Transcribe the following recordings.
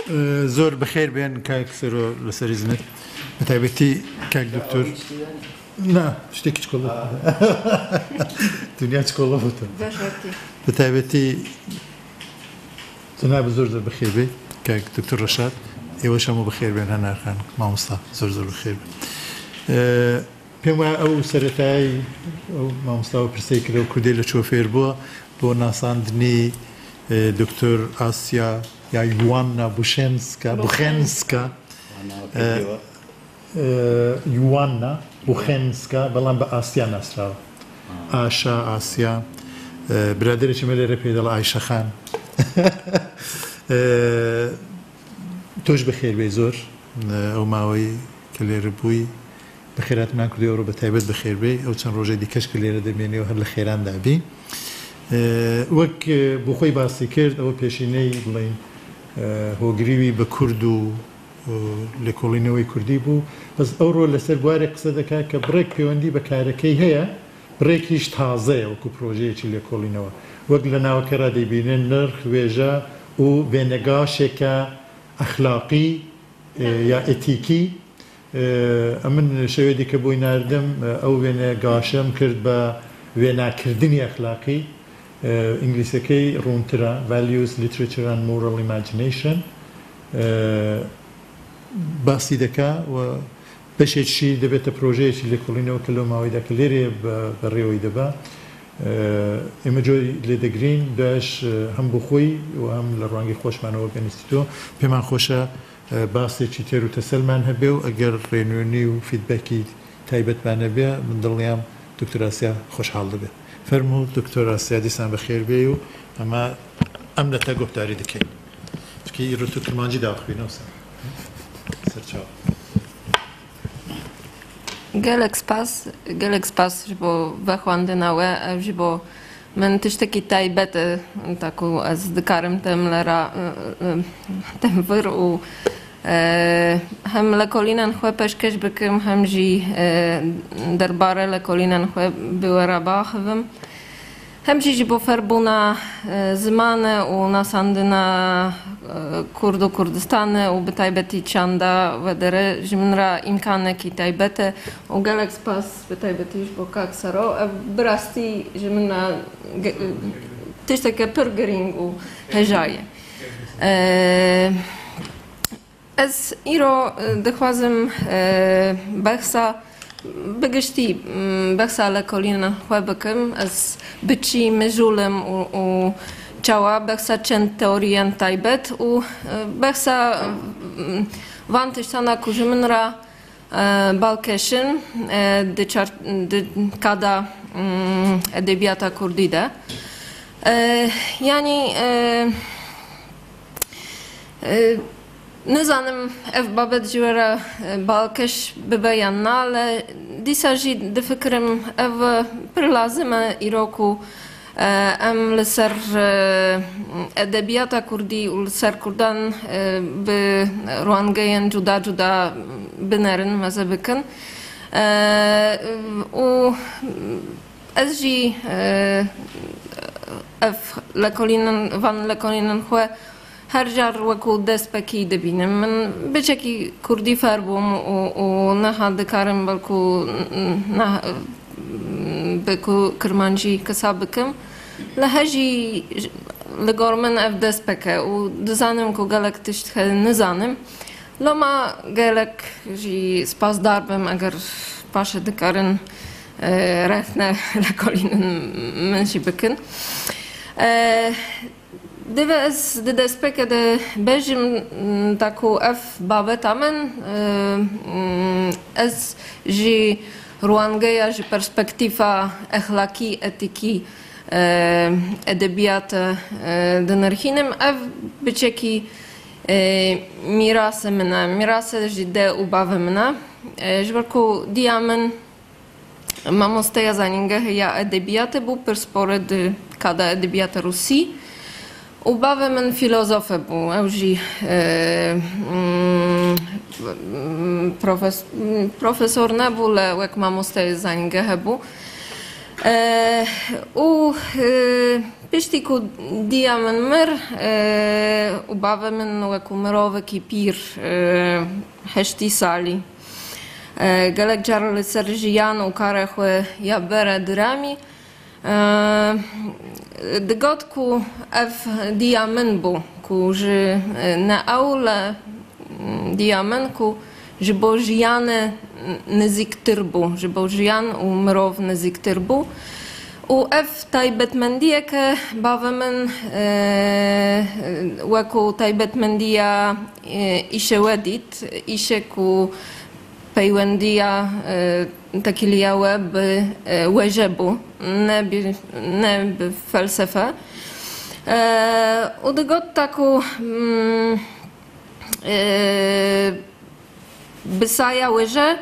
زور بخير بين كاك سرو لسريزنت متابعتي كاك دكتور لا اشتكي تشكله دنيا تشكله فوتو متابعتي تناب زور بخير بي كاك دكتور رشاد ايوه مو بخير بين هنا كان ما مصطفى زور بخير بيما او سرتاي او ما مصطفى برسيكلو كوديلا شوفير بو ناساندني دكتور آسیا یا یوانا بوخنسکا یوانا بوخنسکا بلان با آسیا نصرال آسیا برادری چملی رپیدال عایشه خان توش بخیر بی زور او ماوی کلی ربوی بخیرات من کردی او رو بتایبت بخیر بی او چند روزه دیکش کلی را دمینی و هر لخیران دابی وەک بۆ خۆی باسی کرد ئەوە پێشینەی بڵین هۆگریوی بە کورد و لێکۆڵینەوەی کوردی بوو بەس ئەوڕۆ لەسەر بوارێک قسە دەکات کە بڕێک پەیوەندی بە کارەکەی هەیە بڕێکیش تازەیە وەکو پرۆژەیەکی لێکۆڵینەوە وەک لە ناوەکەرا دەیبینێن نرخ وێژە و وێنەگاشێکە ئەخلاقی یا ئێتیکی ئەمن شەوێدی کە بۆی ناردم ئەو وێنەگاشەم کرد بە وێناکردنی ئەخلاقی ئینگلیسەکەی ڕوونترە values literature and moral imagination باسی دەکا و بەشێکشی دەبێتە پرۆژەیەکی لێکۆڵینەوە کە لەو ماوەیدا کە لێرێ بەڕێوەی دەبا ئێمە جۆی لێ دەگرین داش هەم بۆ خۆی و هەم لە ڕوانگی خۆشمانەوە پێنیستیتۆ پێمان خۆشە باسێکی تێر و تەسەلمان هەبێ و ئەگەر ڕێنوێنی و فیدبەکی تایبەتمان هەبێ من دڵنیام دکتۆر ئاسیا خۆشحاڵ دەبێت فەرموو دکتۆر ئاسیا دیسان بەخێر بێ و ئەمە ئەم لەتە گۆفتاری دەکەین چکە ڕوت و کرمانجی داخوینەوە سەرچاو gelek spas ji bo vexwandina we ev jî bo min tiştekî taybet e ku ez dikarim temlera tem vir û hem lekolînan xwe pêşkêş bikim hem jî derbare lekolînan xwe bi we re biaxivim hem jî ji bo ferbûna zimanê û nasandina Kurd û Kurdistanê û bi taybetî çanda vedere ji min re îmkanekî taybet e û gelek spas bi taybetî ji bo kak Sero ev bi rastî ji min re tişteke pir girîng û heja ye ez îro dixwazim behsa bigiştî behsa lekolînan xwe bikim ez biçî mijûlim û çawa behsa çend teorîyan taybet û behsa van tiştana ku ji min re balkêşin di kada edebiyata Kurdî de yanî nizanim ev babet ji we re balkêş bibe yan na le dîsa jî difikirim ev pir lazim e îro ku em li ser edebiyata Kurdî û li ser Kurdan bi rwangeyên cuda cuda binerin meze bikin û ez jî ev van lekolînan xwe her car wekû destpekî dibînim min biçekî Kurdî fêr bûm û niha dikarim belkû bi kirmancî qisa bikim li hejî li gor min ev destpek e û dizanim ku gelek tişt nizanim loma gelek jî spasdar bim eger paşê dikarin rehne lekolînan min jî bikin Divê ez di destpêkê de bêjim ku ev babeta min ez jî rwangeya ji perspektîfa exlakî etîkî edebiyata dinirxînim ev biçekî mîrasê min e mîrasê jî dê û bavê min e ji ber ku dîya min mamosteya zanîngehê ya edebiyatê bû pirsporê di kada edebiyata Rûsî û bavê min fîlozofe bû ew jî profesor nebû le wek mamosteyê zanîngehê bû U pishtiku diamen mir u bavemen weku mirove ki pir heshti sali. Galek jarle serjian u karechwe jabere drami. Dgotku f diamenbu ku że na aule diamenku że bożiane neziktirbu, że bożian u mrov neziktirbu. U f tajbetmendieke bavemen weku tajbetmendia ishe wedit, ishe ku pejwendia takilia web wejebu, ne by felsefe. U dgot taku bysaja łyże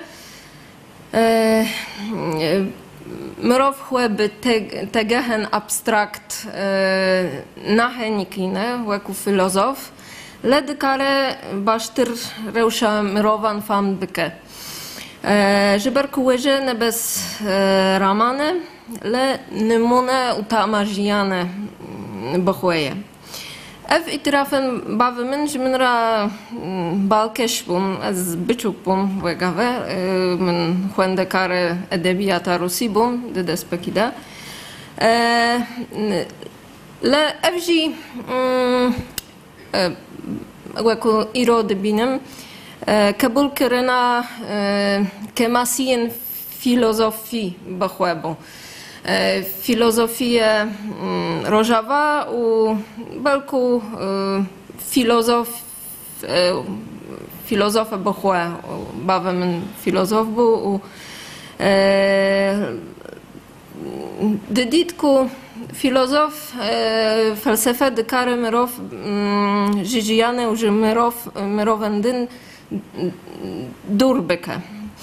mrow chłeby tegehen abstrakt nahenikine łeku filozof ledykare basztyr reusza mrowan fan byke żyberku łyże nebez ramane le nymune utamażijane bochweje. Ew itrafen bavemen jmenra balkeşbun az biçukbun vegave men huendekare edebiyata rusibun de despekida le evji weku irode binem kabul kerena kemasien filozofii bachwebu. Filozofię rożawa u belku filozofa bochłe bawem filozof był u dyditku filozof falsefe dykare myrow żyjane uży myrowendyn durbyke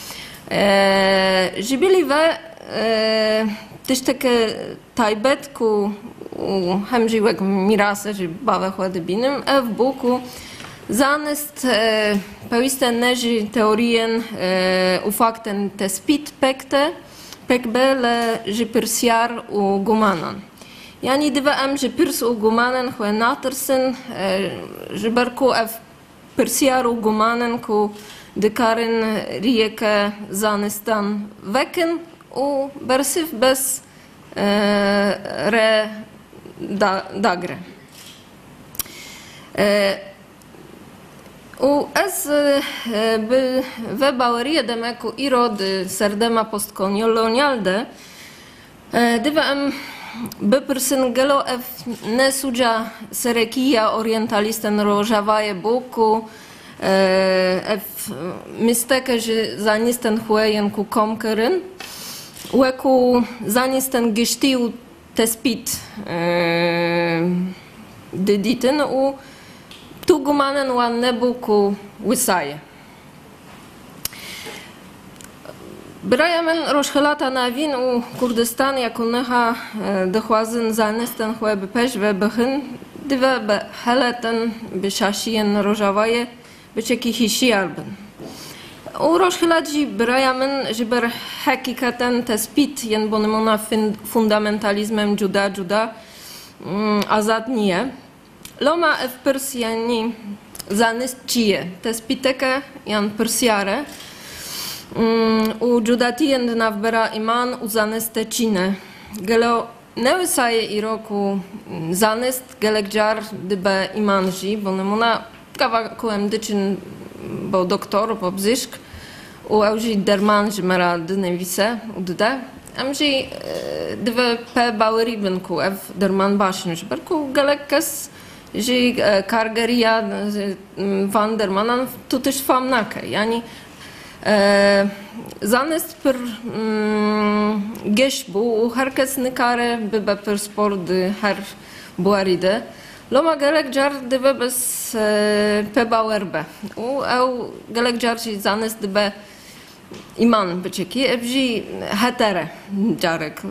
żybiliwe też takie tajbetku hemżyłek mirase, że bawe chładybinem, w buku zanest pewiste neży teorien u fakten te spit pekbele, że persiar u gumanan. Yani dwa że pers u gumanan chwe natersen, że barku persiar u gumanan ku dekaren rieke zanestan weken u bersyw bez dagre. U es by we bauerie demeku irody serdema postkolonialde dywem by persyn gelo ne sudja serekia orientalisten rożawaje buku misteke, że zanisten huejen ku komkeryn łeku zanisten gesztiu tespit dydityn u tu gumanen ładne buku wysaje. Brajamen roszchelata na win u Kurdystan jako necha dochłazyn zanisten hueby peźwe bychyn dywe be heleten by szasien rożawaje bycieki hisiarbyn. U roszcheladzi brajamen, że ber hakikaten tespit jen bonemona fundamentalizmem juda azadnie. Loma w Persjani zanystcie tespiteke jan persiare. U judatien nawbera iman u zanestecine. Gelo newysaje i roku zanest gelekjar dybe imanji bonemona kawakułem dyczyn bo doktor po bzyszk u euži derman że mera dynewise udde amži dve pe baueriben ku ev derman başın berku galekes że kargeria van dermanan tu też famnake yani zanest per geşbu u herkes nikare bybe per spordy her buaride Loma gelek jar dywe bez pe bauerbe. U eu gelek jar ci zanest dybe iman bycieki, ebzi hetere jarek.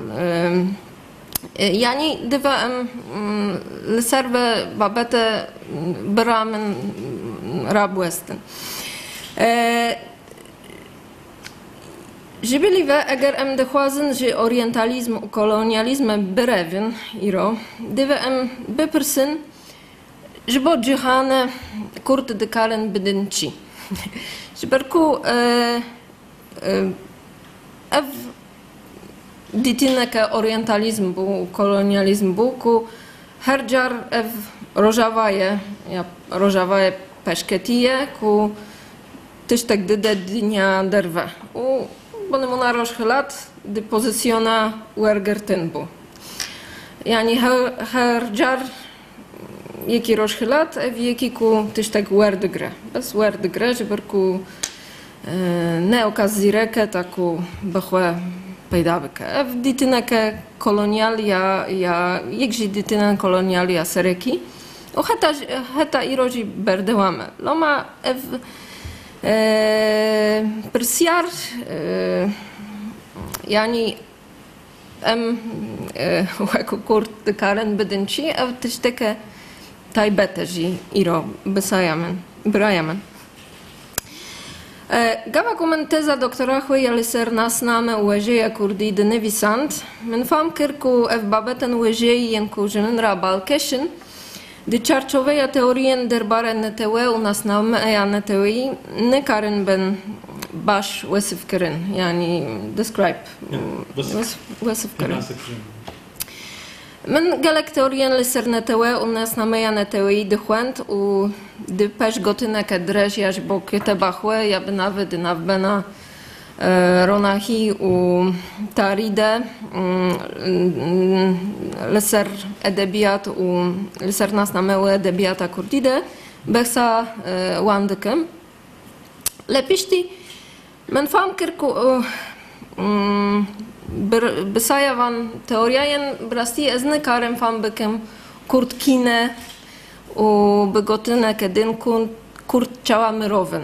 Yani dywe serve babete bramen rabwesten. جبلي اگر ام دخوازن جي اورينتاليزم و كولونياليزم بريفن ايرو ديفا ام بپرسن جبو جهان كورت دكالن بدنچي جبركو اف ديتنا كاورينتاليزم بو كولونياليزم بو كو هر جار اف روجاوايه پشکتیه كو تشتك دده الدنيا درفه و بنمونا روش خلات دي بوزيسيونا ورگرتن بو يعني هر جار يكي روش خلات اف يكي كو تشتك وردگره بس وردگره جبركو نeo كازيركه تاكو بخوا پیدا بکه اف دیتنا که کلونیال یا یک جی دیتنا کلونیال یا سرکی و حتی ایروجی بردوامه لما اف برسیار يعني ام وكو كورت دكارن بدنشي او تشتكى تايبتجي ايرو بسايمن برايمن Gava komenteza doktora خويا لسر ناس نامه وجهه كردي دنفيسانت من فهم كركو اف بابتن وجهه ينكو جنن رابالكشن دي چارچوبه تئورien درباره نتوه و ناس نامه ايا نتوهي نكارن بن باش وصف كرن يعني describe وصف كرن من قالك تئورien لسر نتوه و ناس نامه ايا نتوهي دخوانت و دي پش گوتنه که درش یاش با کتاب خواه یا بناوه دناف بنا روناهی و تاریده لسر ادبیات و لسر ناسنامه و ادبیات کردیده بخصا واندکم لپیشتی من فهم کرکو بسایه وان تئوریاین براستی از نکارم فهم بکم کرد کینه و بگوتنه که دین کرد چوا مروون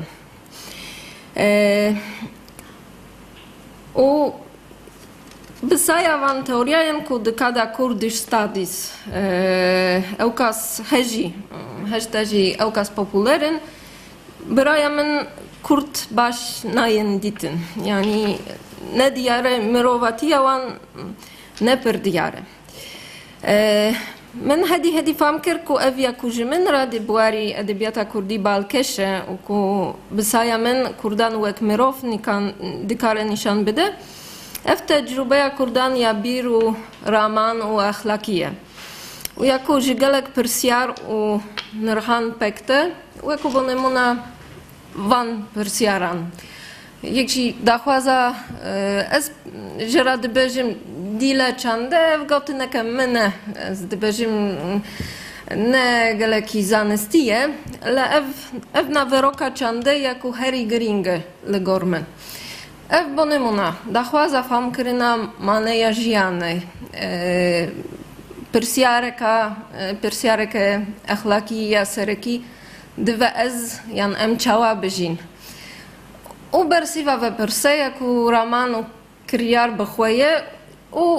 و بسایه وان تئوریاین که دکادا کردش ستادیس اوکاس هجی اوکاس پوپولرن برای من کرد باش ناین دیتن یعنی نه دیاره مروواتی وان نه پر دیاره من هدي فهم كركو أفيا كوجي من رادي بواري أدبياتا كردي بالكشة وكو بسايا من كردان وك مروف نكان دكار نشان بده اف تجربة كردان يا بيرو رامان وأخلاقية وياكو جيجالك برسيار ونرهان بكته وياكو بنمونا وان برسياران يكشي داخوازا از جراد بجم دیله چنده وگوتنه که منه از دبجیم نه گلکی زانستیه اف نوروکا چنده یکو هری گرینگه لگورمن اف بونمونا دخوازا فهم کرنا مانه یا جیانه پرسیارکه اخلاقی یا سرکی دوه از یان ام چاوا بجین او برسیوه و پرسه یکو رامان و کریار بخویه و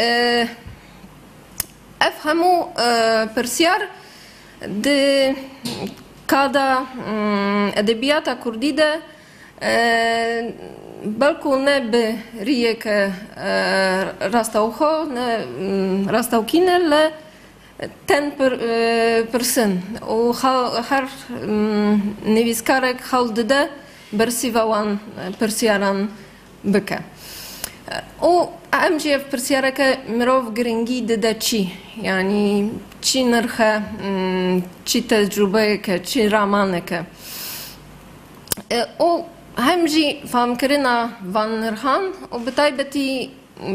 افهمو برسيار دي كادا ادبياتا كرديده بلكو نه بريك راستاوخو نه راستاوكينه ل 10% و هر نویسکارک حال دده برسیوان پرسیاران بکه و امجي في برسيارك مروف جرينجي ددا چي يعني چي نرخه چي تجربهك چي رامانك و همجي فهم كرنا وان نرخان و بتايبتي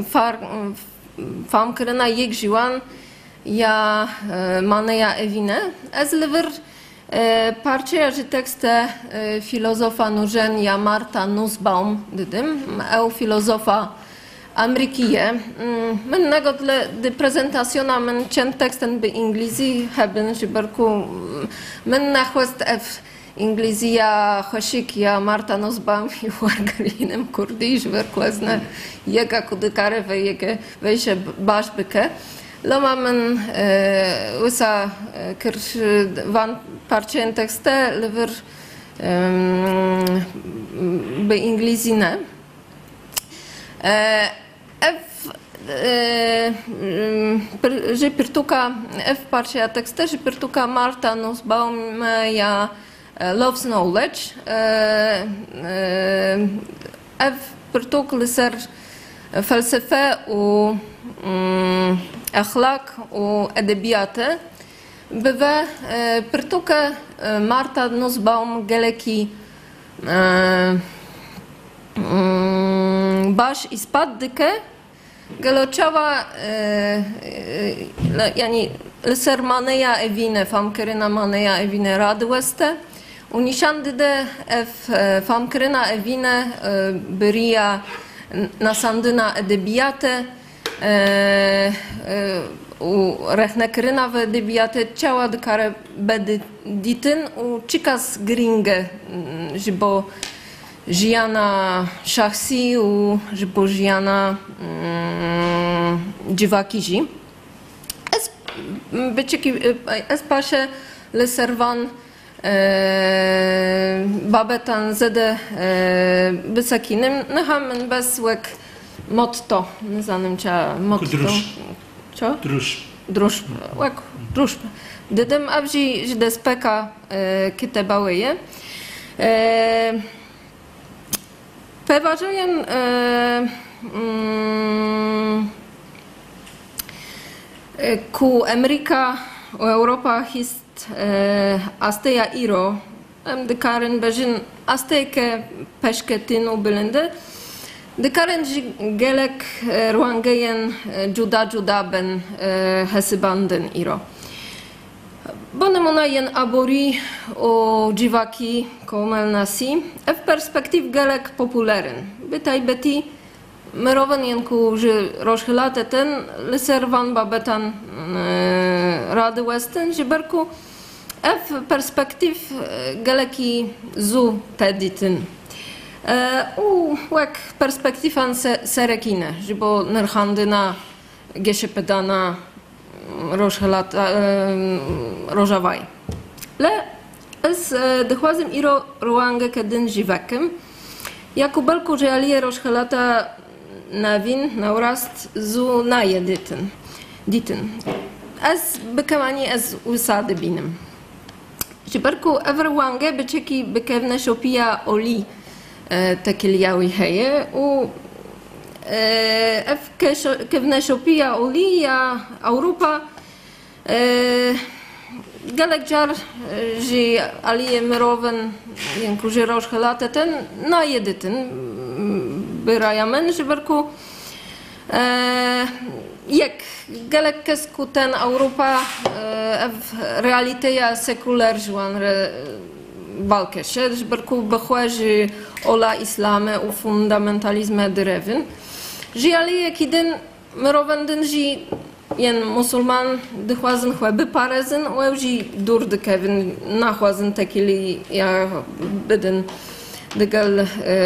فهم كرنا يك جوان يا مانيا evine از لور parçaya że tekst filozofa Nurzenia Marta Nussbaum dedim او filozofa Amerykije. من نقول ل prezentacyjna من چند teksten به انگلیسی hebben جبركو من نخواست اف انگلیزیا خوشیک یا مارتا نوسبام یوارگرینم کردی جبركو ازنا یکا کدکاره و یک ویش باش بکه لما من وسا کرش وان parçen tekste لور به انگلیسی نه Že pirtuka pāršajā tekstā, že pirtuka Marta Nussbaum ja loves knowledge. Pirtuk liser felsefe u akhlaq u edebiyatı. Bywa pirtuka Marta Nussbaum geleki baş ispaddıke Galočava, yani liser maneja evine, famkerina maneja evine radweste. Unishandy de famkerina evine beria nasandyna edebiyate, u rechnekerina w edebiyate ciała dykare bedy dityn, u cikas gringe, jibo Žiana šachsi u Žiana dziwakizi. Es paše leservan babetan zede bysakinem. Nehamen besłek motto. Zanim cia motto. Co? Drużb. Łek drużb. Dedem abzi jde speka kite bałyje. Peważujem ku Ameryka u Europa hist asteja iro dekaren beżin astejke peszketynu bylende dekaren gelek ruangejen juda ben hesybanden iro. Bonem ona jen abori o dziwaki komel nasi, w perspektyw gelek popularyn. Bytaj beti merowen jenku, że rozchylate ten liserwan babetan rady westen, że berku w perspektyw geleki zu tedityn. U łek perspektywan serekine, że bo nerhandyna gieszepedana rożawaj. Le z dychłazem iro ruangę kedyn żywekiem, jako belku realie rożhelata na win na urast zu naje dityn. Ez bykemani ez usady binem. Żyberku everwangę byczeki bykewne szopija oli tekiliały heje u kewne szopija oli ja Europa galek jar, że alie merowen jenku że rożhelate ten na jedytyn byrajamen żyberku jak galek kesku ten Europa realiteja sekular żuan balkesze żyberku bechłeży ola islame u fundamentalizme drewin że alie kiden merowen den że jen musulman dychłazyn chłeby parezyn, uewzi durdy kevin nachłazyn tekili ja bydyn dygel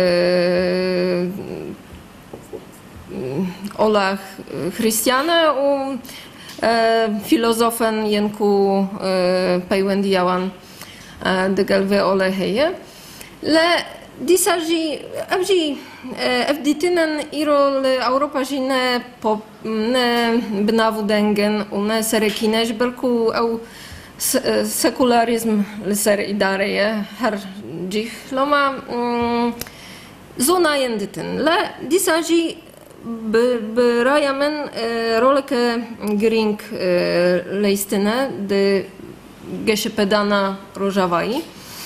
olach chrystiane u filozofen jenku pejwendiawan dygel we oleheje. Le disaji abji evditynen iro le Europa jine po ne bnawu dengen une serekine jberku au sekularyzm le ser idareje her dzich loma zona jendityn le disaji brajamen roleke gring leistynę de geszepedana rożawai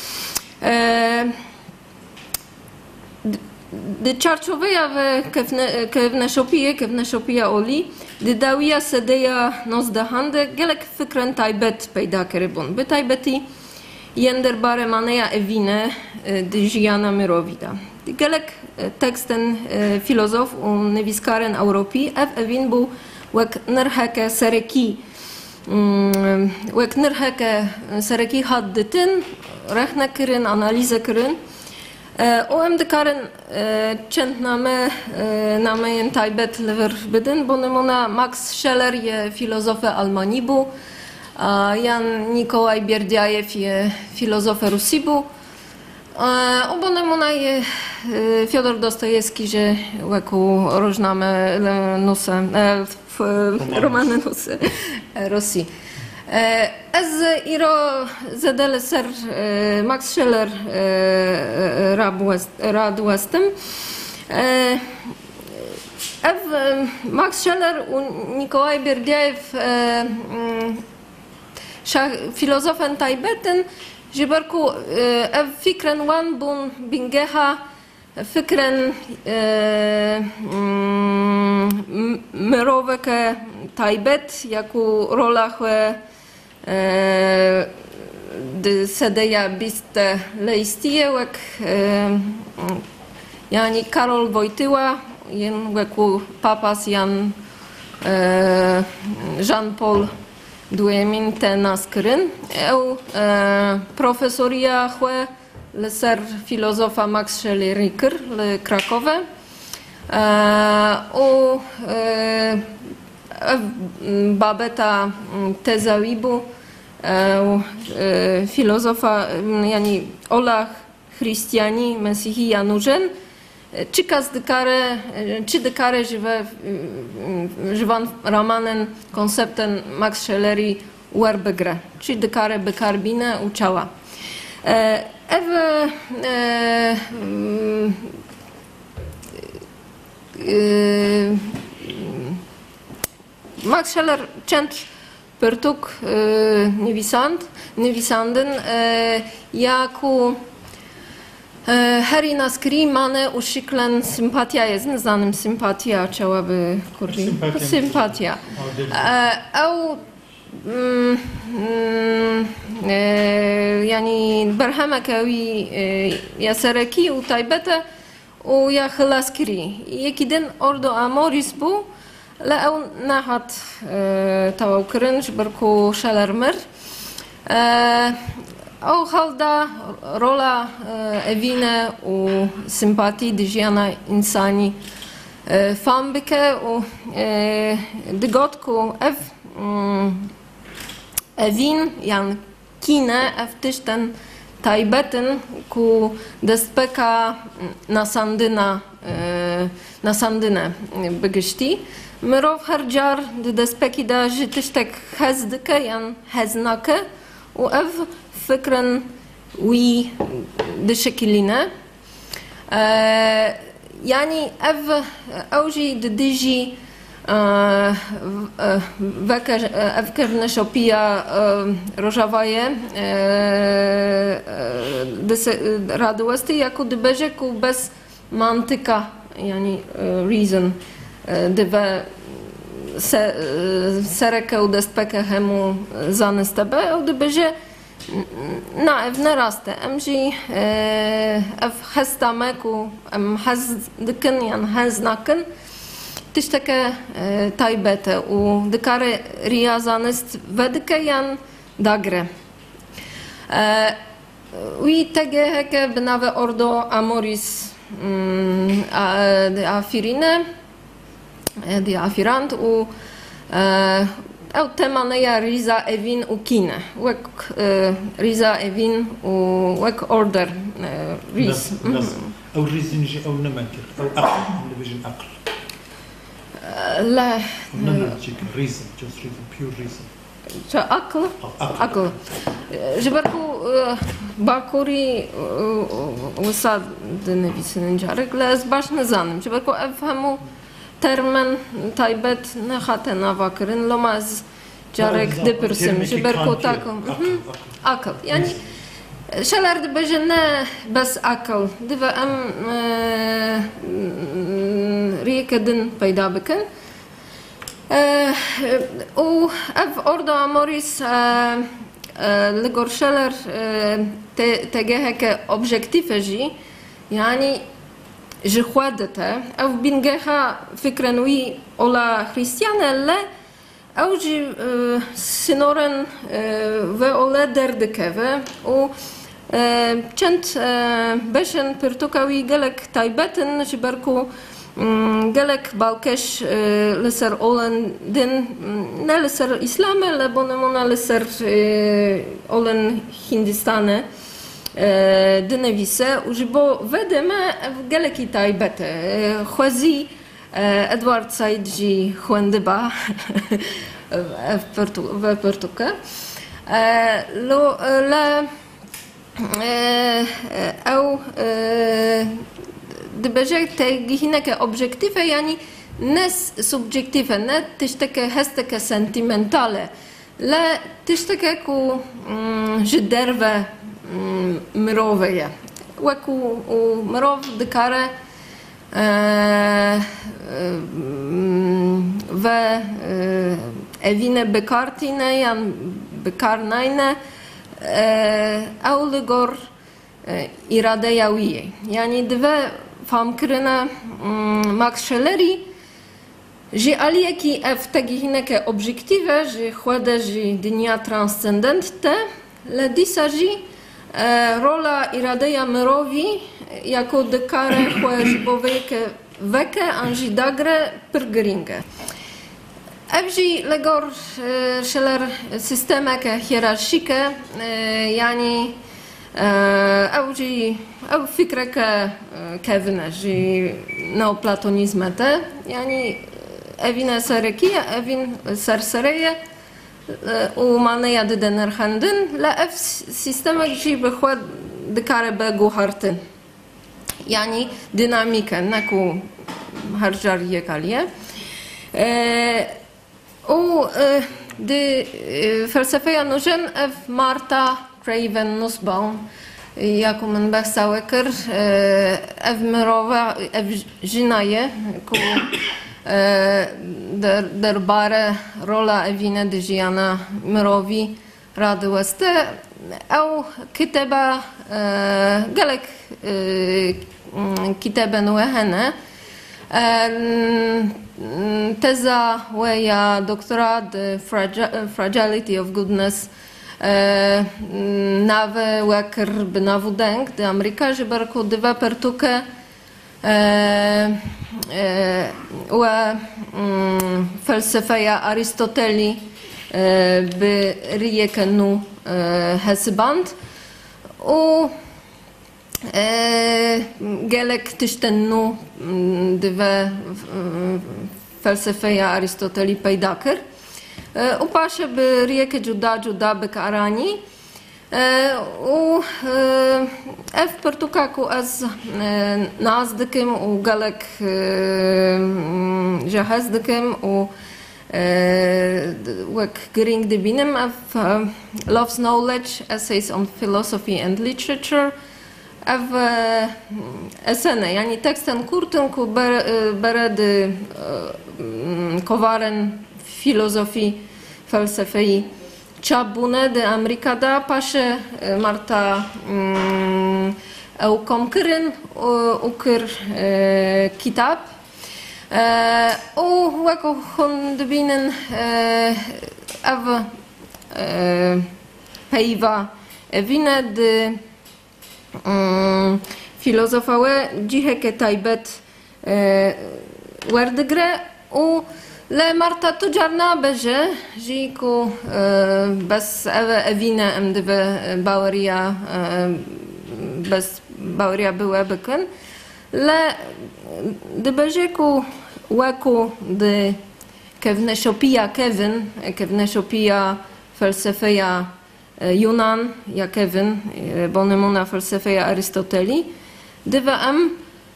de czarczoweja kewne szopija oli, de dawija sedeja nos dahande, gelek wykrętaj bet pejda kerybon. Bytaj beti jender bare maneja ewine de Žiana Mirovida. Gelek teksten filozof u newiskaren Europi, ewin był łek nerheke sereki. Łek nerheke sereki haddy tyn, rechne kyryn, analizę kyryn. OMD Karen centname name jen tajbet lever bydyn, bo nemona Max Scheler je filozofę Almanibu, a Jan Nikołaj Bierdiajew je filozofę Rusibu, bo nemona je Fiodor Dostojewski, że łaku różnamy nusy, romany nusy Rosji. Ez iro zadele ser Max Scheler rad westem. Max Scheler u Nikolaj Berdiajew filozofen tajbeten Żyberku fikren wan bun bingeha fikren myroweke tajbet jaku rolach de sedeja biste leistijek Jani Karol Wojtyła jen weku papas Jan Jean-Paul Duemin te naskryn. Profesoria chwe le ser filozofa Max Scheler-Ricker le Krakowe. U babeta tezawibu filozofa yani Olach Chrystiani Mesihi Janurzen. Czy dekare żywan ramanen koncepten Max Scheleri uerbegre. Czy dekare bekarbine uczała. Max Scheler częt pertuk niewisanden jaku Harry naskri mane uszyklen sympatia jest znanym sympatia chciałaby kurwi sympatia. Au yani berhamekewi yasereki u tajbete u yachlaskri. Jekiden ordo amoris bu le au nahat tawał krynż berku Schelermer. O halda rola evine u sympatii dyżiana insani fambyke u dygotku evin jan kine też ten tajbeten ku despeka na sandynę bygeszti. Myrow hardziar despeki da żytystek hezdyke jan heznake u fikren wi dyszekilinę. Yani auzi dyży wekerne szopia rożawaje radłesty jako dybeżeku bez mantyka yani reason dywe serekę despeke hemu zanestebe au dybeże na evneraste mg hestameku hezdyken jan heznaken tyś takie tajbete u dykare riazanest wedyke jan dagre ui tege heke benawe ordo amoris afirine di afirant u Temanea riza evin u kine. Wek riza evin u wek order riz. أو reason أو نمكر أو أقل division أقل. لا. reason just reason pure reason. شو أقل. جبركو باكوري وصاد دنبيسن جارك لا زباش نزانم. جبركو أفهمو termen tajbet nechate na wakryn lomaz jarek dyprsym żyberku taką akal yani Scheler dybeże ne bez akal dywe riekedin payda byken u ordo amoris Ligor Scheler tegeheke objektifeji yani Żychładete, a w bingecha wykrenui ola chrystianelle, a już synoren we ole derdykewe, u czent beszen pyrtukawi gelek tajbeten, żyberku gelek balkesz leser olen din, ne leser islame, lebo nemona leser olen hindistane, دنویسه و جبو ودمه گلکی تایبته خوزی ادوارد ساید جی خونده با و پرتوکه لو لا او دبجه تجهينك اوبجكتيفه يعني ناس سوبجكتيفه لا تشتكي هستك سنتيمنتاله لا تشتكي كو جدرفه مروفيه وكو مروف دكاره و evine bekartine yan bekarnayne auligor irade yawiye. Yani dve famkrına Max Schelleri że alieki w tagihineke obiektywe, że chłada, że dnia transcendentne, le disaży rola iradeja myrowi jako dekare chłajboweke weke anży dagre pergeringe. Evji legor Scheller systemek hierarchike, yani أو فكرة كافنا جي نوبلاتونيزم تا يعني أفينا سركية أفين سرسرية ومعناها ددنر خندن لا أف سيستمك جي بخواد دكار بجوهرتن يعني ديناميكا نكو هرجارية كالية و دي فلسفية نوجن أف مارتا Craven Nussbaum jako من بحثاوكر اف مروفا اف جناية كو دربارة رولا افينا دجيانا مروفي راد وست او كتابة قالك كتابة نوهنا تزا ويا دكتوراه Fragility of Goodness ناوه وکر بناو دنگ د امریکا جبر کو دوا پرتوکه و فلسفه ارسطوطلی بریه کنو حسباند و گلک تشتنو دوا فلسفه ارسطوطلی پیدا کرد وباشا بريك جدا بكاراني و اف برتوكاكو از نازدكم وقالك جهزدكم و وك جرينج دبينم اف loves knowledge essays on philosophy and literature اف اسنه يعني تكستن كورتن كو برد كوارن filozofii felsefei Chabune de Amerika da pasze Marta Eukomkyryn ukr kitab u wako hundbinen av peiva evine de filozofawe dzicheke taibet werdegre u لا مرتا تجارنا بجه جيكو بس أفينا أم دبا باوريا بس باوريا بوا بكن لا دبجيكو واكو د كيفنا شوبيا كيفنا شوبيا فلسفيا يونان يا كيفن بونمونا فلسفيا أرسطوطلي دبا أم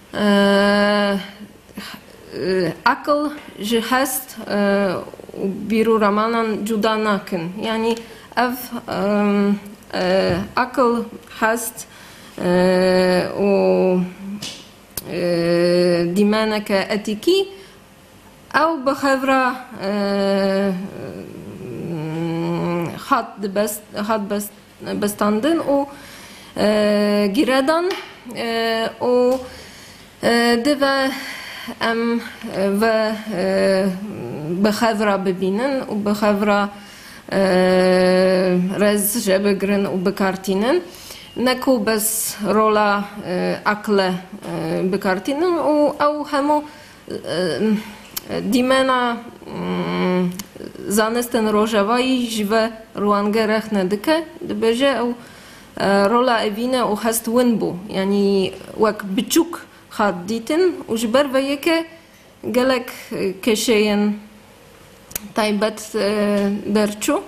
akıl jihast biru ramanan judanakin yani ev akıl hast o dimeneke etiki ev behevra hat bestandın o giredan o deve ام و بخبره ببینن و بخبره رز جبگرن و بکارتینن نکو بس رولا عقل بکارتینن و او همو دیمنا زانستن روژاوایی جوه روانگرخ ندکه دبجه او rola evine u hast winbu yani wak bichuk hadditin użber ve yeke gelek keşeyen taybet derçu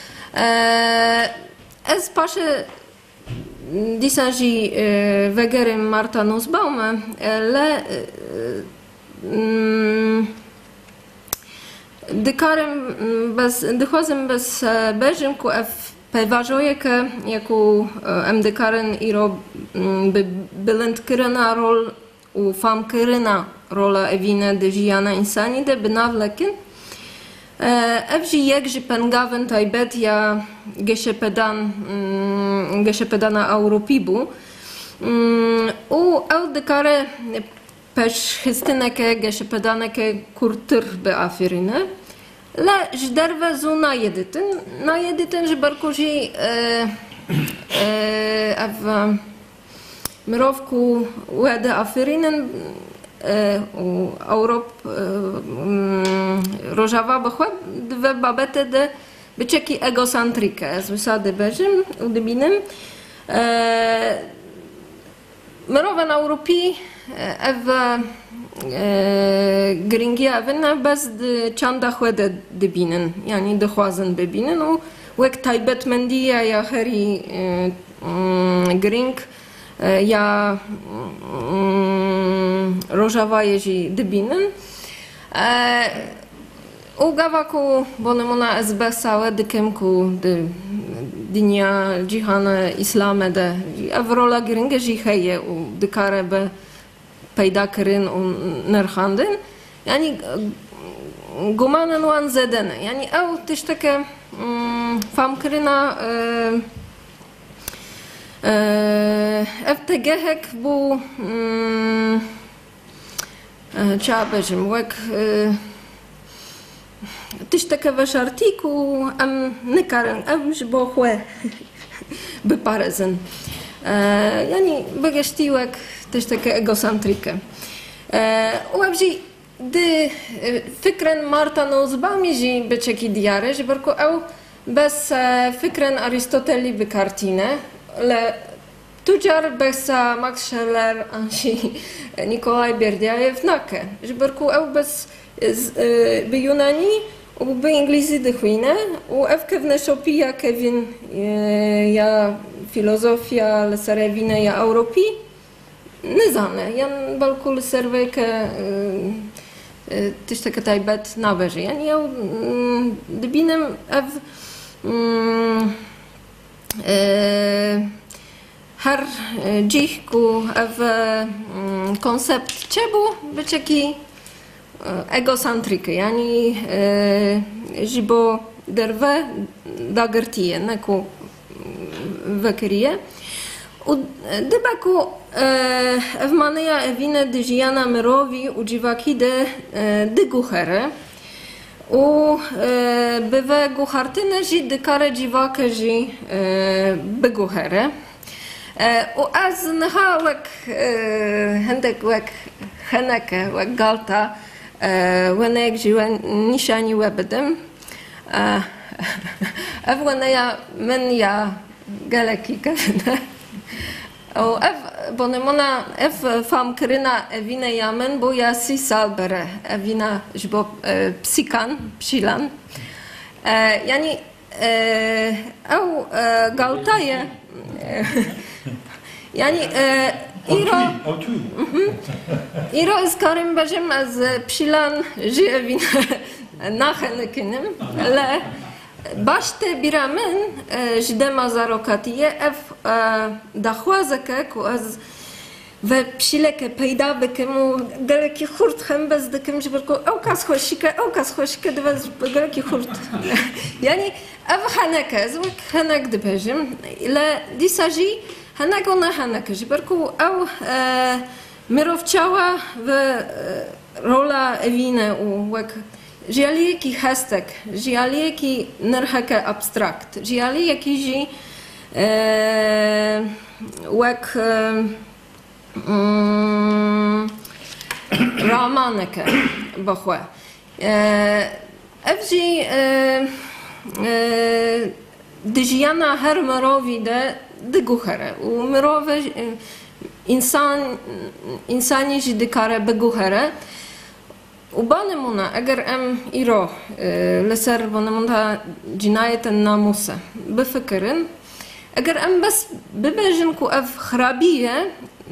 ez paşe disanji vegerim Marta Nussbaume le dykarem dychozem bez beżym ku peważoje ke jaku dykarem iro bylent kyrena rol u fam kyrena rola evine de jiana insani de benavlekin evji jekży pengaven taybet ja geszepedana Europibu u dykare peš hystyneke geszepedaneke kurtyr be afirine la jderve zu na jedytyn że barkuzi w mrowku łede afirinen u Europ rożawa bachła dwie babety de byczeki egocentrykę z wysady beżym udybinem mrowe na Europie ewa gringia wena bez chanda chwede dybinen yani dochłazen bebinen u łek taybet mendia ja heri gring ja rożawa jezi dybinen u gawaku bonemona SB sałe dykemku dnia dżihana islame de evrola gringe jiheje u dykare be peydakirin u nerhandin yani gumanen wan zedene yani ev tişteke famkirina ev tegehek bu çabejim wek tişteke veşartiku em nikaren em jbochwe beparezin yani begeştiwek tişteke egocentrykę uwebzi dy fikren Marta Nussbaumi ji byczeki diare że barku ew bez fikren Aristoteli bekartine le tujar bez Max Scheler ansi Nikolaj Berdiajew nake że barku ew bez by Yunani u by Inglizy dychwine u ewke wneszopija Kevin ja filozofia lesarewine ja Europii Nizane, jan balkul serwejke tyś taka taybet nabeży. Jan ja dybinem ew har dzichku ew koncept czebu byczeki egocentryky. Yani jibo derwe dagertije, neku wekerie. U dybaku ewmaneja ewine dyżiana myrowi u dziwakide dyguchere u bywe guchartyne zi dykare dziwake zi byguchere u az nha łek hendek łek heneke łek galta łenek ziłen nisiani łebedem ewłaneja men ja geleki kevene o bonemona fam kryna ewine jamen bo ja si salbere ewina jbo psilan yani au galtaje yani iro z karym beżem z psilan ży ewine nachenekinem le Baște biramen jdema zarokatiye ev dahwazeke ku az ve psileke peyda bekemu geleki hurt hem bez dekem jberko aukas hoşike devaz geleki hurt yani ev haneke zwek hanek debejim le disaji hanek ona haneke jberko ev mirowciała ve rola ewine u wek Žialieki hastek, žialieki nerheke abstrakt, žialieki ži łek ramaneke bochwe. Evži dyžiana hermerovi de دجوهرة ومروفة إنساني جدكارة بجوهرة وبانمونا أجر أم إيرو لسر بانمونا جناية الناموسة بفكرن أجر أم بس ببجن كو أف خرابية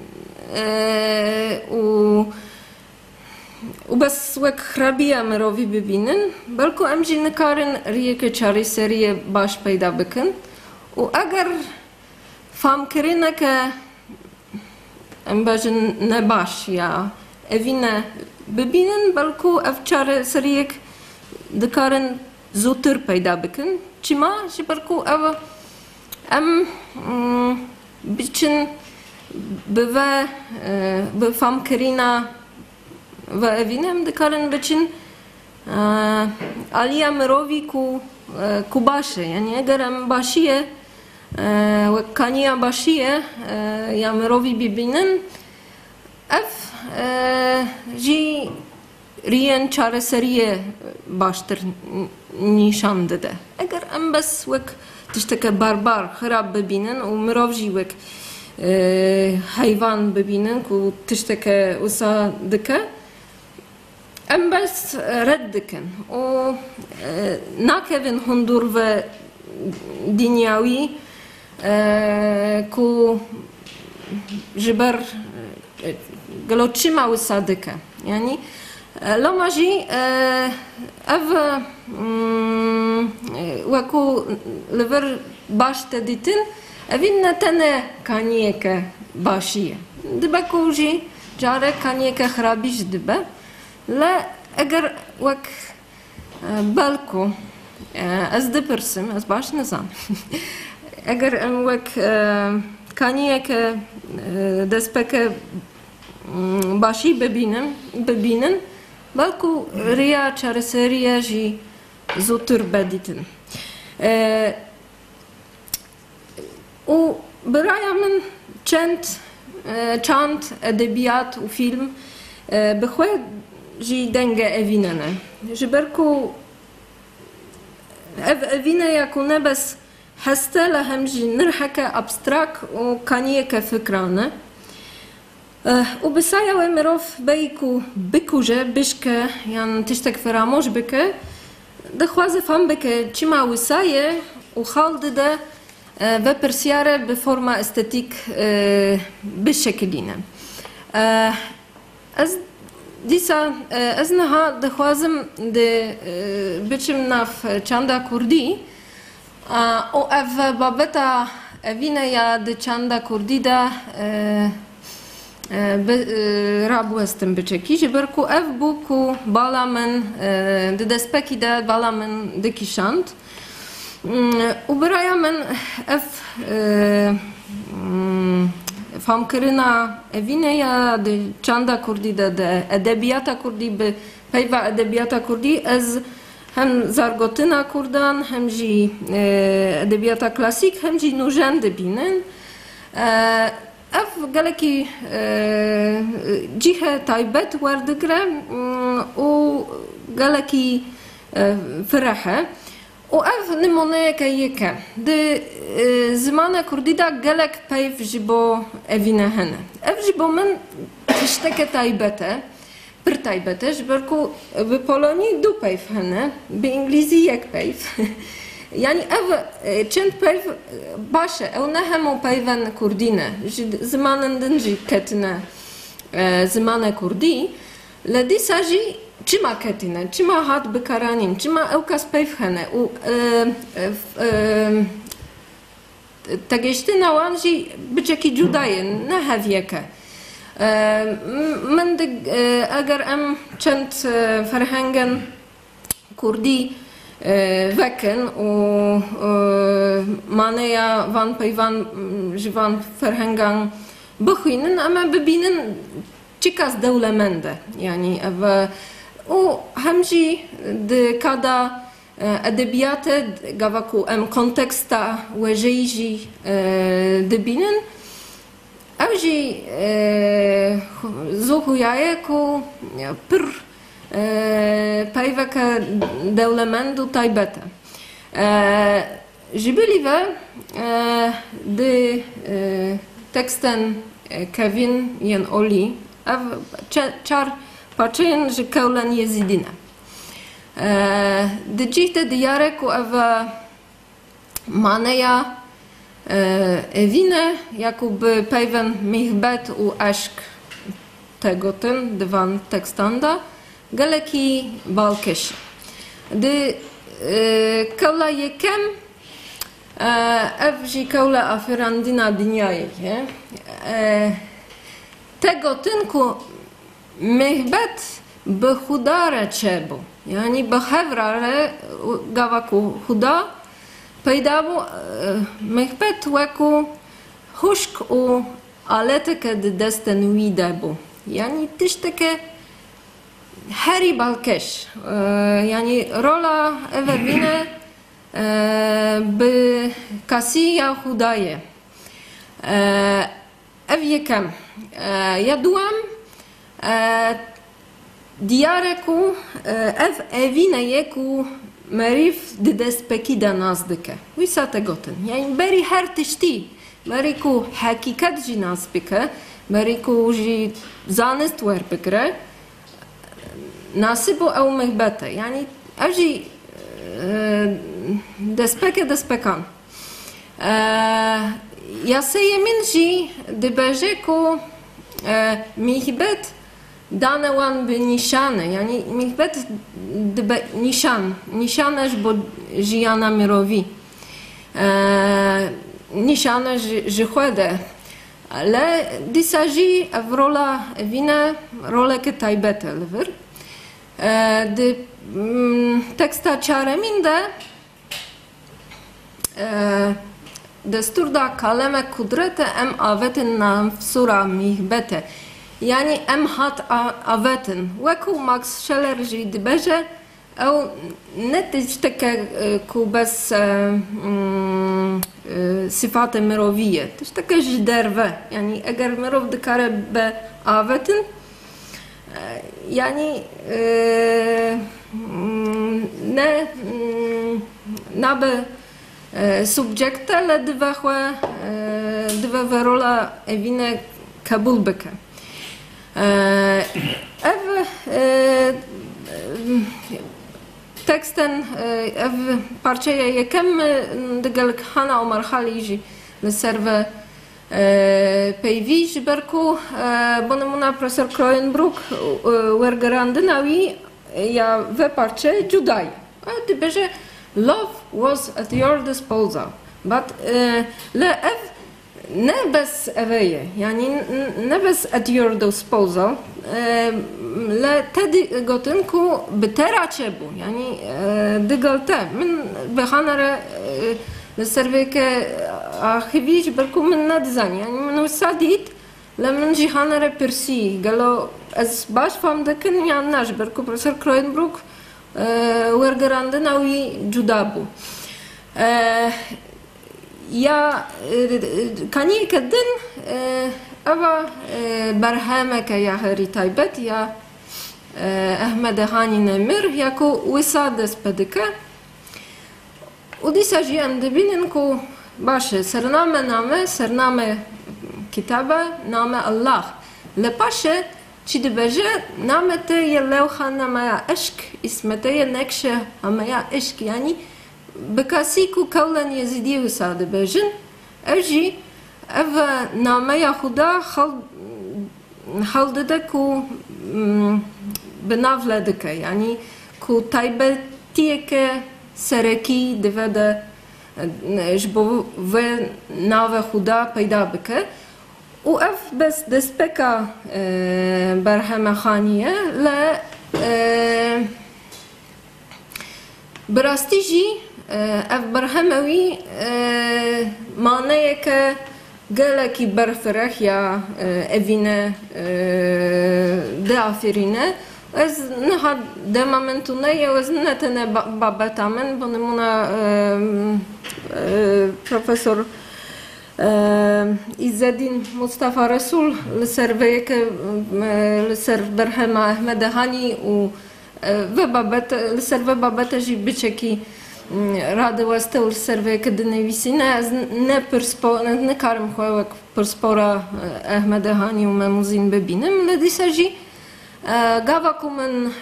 وبس وك خرابية مروفي ببينن بلكو أم جي نكارن ريكة چاري سرية باش پیدا بكن وأجر فام كرينك أم بجن نباش يا أفينا ببینن بلکو افچار سریک دکارن زودتر پیدا بکن چما چی بلکو او ام بچن به فام کرینا و اوینم دکارن بچن آلیا مروی کو باشه یعنی اگر ام باشیه و کانیا باشیه یا مروی ببینن اف جی ریان چاره سریه باشتر نیشان داده اگر ام بس وک تشتک باربار خراب ببینن و مروف جی وک حیوان ببینن که تشتک وسا دکه ام بس رد دکن و ناکوین هندور و دنیاوی که جبر قالوا تشيما الصادقة يعني لو ما جي وكو لفر باش تديتن أبينا تنا كانيك باشية دبكو جي جارة كانيك خرابيش دبا لا أجر وك بالكو أز دبرسم أز باش نظام أجر أم وك كانيك دسبك باشی ببینن بلکو ریا چارسریه جی زودتر بدیتن و برای من چند ادبیات و فیلم بخواه جی دنگ اویننه جبرکو اوینه یکو نبس هسته لهم جی نرحکه ابستراک و کانیه که فکرانه وبسايا ومروف بيكو بكوجة بشكة يعني تشتك فراموش بكة دخوازة فهم بكة چما وسايا وخالد ده ببرسيارة بفورما استاتيك بالشكلين از ديسا از نها دخوازم ده بچم ناف چاندا كردي او اف بابتا اوينا يا ده چاندا كردي ده رابو هستم بچکی جبرکو اف بوکو بالا من ددسپکی ده بالا من دکیشاند و برای من اف فهم کرنا اوینه یا ده چاندا کردی ده ادبیاتا کردی به پیوا ادبیاتا کردی از هم زارگوتنا کردان هم جی ادبیاتا کلاسیک هم جی نوجان دبینن اف گلکی جیه تایبت وردگره و گلکی فرحه و اف نمونه که یکه ده زمان کردی دا گلک پیف جبو اوینه هنه اف جبو من تشتک تایبته پر تایبته جبرکو به پولونی دو پیف هنه به انگلیزی یک پیف يعني أف چند پیف باشه او نه همو پیوان کردینه زمان دنجی کتنه زمان کردی لدی ساجی چما کتنه چما هات بکارانین چما او کس پیف هنه و تگشتی نوانجی بچکی جدای نه هفیکه من اگر ام چند فرهنگن کردی وكن و معناها وان بيوان جوان فرهنگان بخوينن اما ببينن چيكاس دولمنده يعني و همجي د كادا ادبيات غاوكو ام كونتكستا وجيجي دبينن اوجي زوخو يايكو پر پیوک دولمندو تایبته Jibilive de teksten Kevin jen Oli av char pachen że kaulan jezidina. De jihte diareku av maneja Ewine jakby pewien mihbet u eszk tego ten dwan tekstanda galeki balkesh. De kaula jekem evji kaula afirandina dniaje. Tego tynku mihbet bechudare czebo. Yani behevrare gawaku huda pejdawu mihbet weku huszk u aleteke desten widebu. Yani też takie Harry Balkesh. Yani rola Ewewine by Kasiya hudaje. Ewiekem. Jadłam diareku Ewine jeku merif despekida nazdyke. Wisa tego ten. Yani beri hertyszti. Beriku hakikat ji nazbyke. Beriku ji zanest werbegre. Nasybu au mehbete. Yani aji despekan. Ja sejemin ji debejeku mihbet dane wan by nishane. Yani mihbet nishan. Nishaneż bo jana mirowi. Nishane jchwede. Ale disaji w rola wina rolę ketajbete lwyr. De teksta czareminde de sturda kaleme kudrete em avetin na wsura mihbete. Yani em hat avetin. Weku Max Scheler ji dyberze au netyć takie ku bez syfaty myrowie. Też takie jderwe. Yani eger myrow dykare be avetin. Yani ne nabe subjekte le dwe rola ewine kabulbeke. Teksten parczeje jekem dygel khana Omar Khaliji le serve Pejwi Berku, bonemuna profesor Kroenbrook, Wergerandynawi, ja weparcze Judaj. A ty bierze, love was at your disposal, but le ne bez eweje, yani ne bez at your disposal, le tedy gotynku bytera czebu, yani dygalte, min behanare serweke a chybić berku min nadzanie, ani min usadit, le min jihanare persi, galo az baš fam de kenya nasz berku profesor Kroenbrook, Wergerandynawi Judabu. Ja kani kedin ava barhameke ya heritaybet ya Ahmed Hani Nemir jako wysade spedykę. Udisa jiyan dibininku başı sername kitaba name Allah. Lepasze ci dyberze name te je lewcha namaya eşk ismete je nekşe amaya eşk yani bekasiku kaulen yezidi usade bejin evji ev namaya huda haldede ku benavledike yani ku taybetiyeke sereki divede jbo ve nave huda peyda bike u ev bez despeka Berheme Khaniye le برastiji ev Berhemewi maneyeke geleki berfereh ya evine de afirine ez neha demamentune ya ez netene babetamen bunumuna profesor İzzedin Mustafa Resul serveyeke serv Berhema Ahmed Hani u serve babete ji biçeki Rady Westel serve kednevisine ne perspo ne karm khoek perspora Ahmed Hani u memuzin bebinim le disaji gavakumen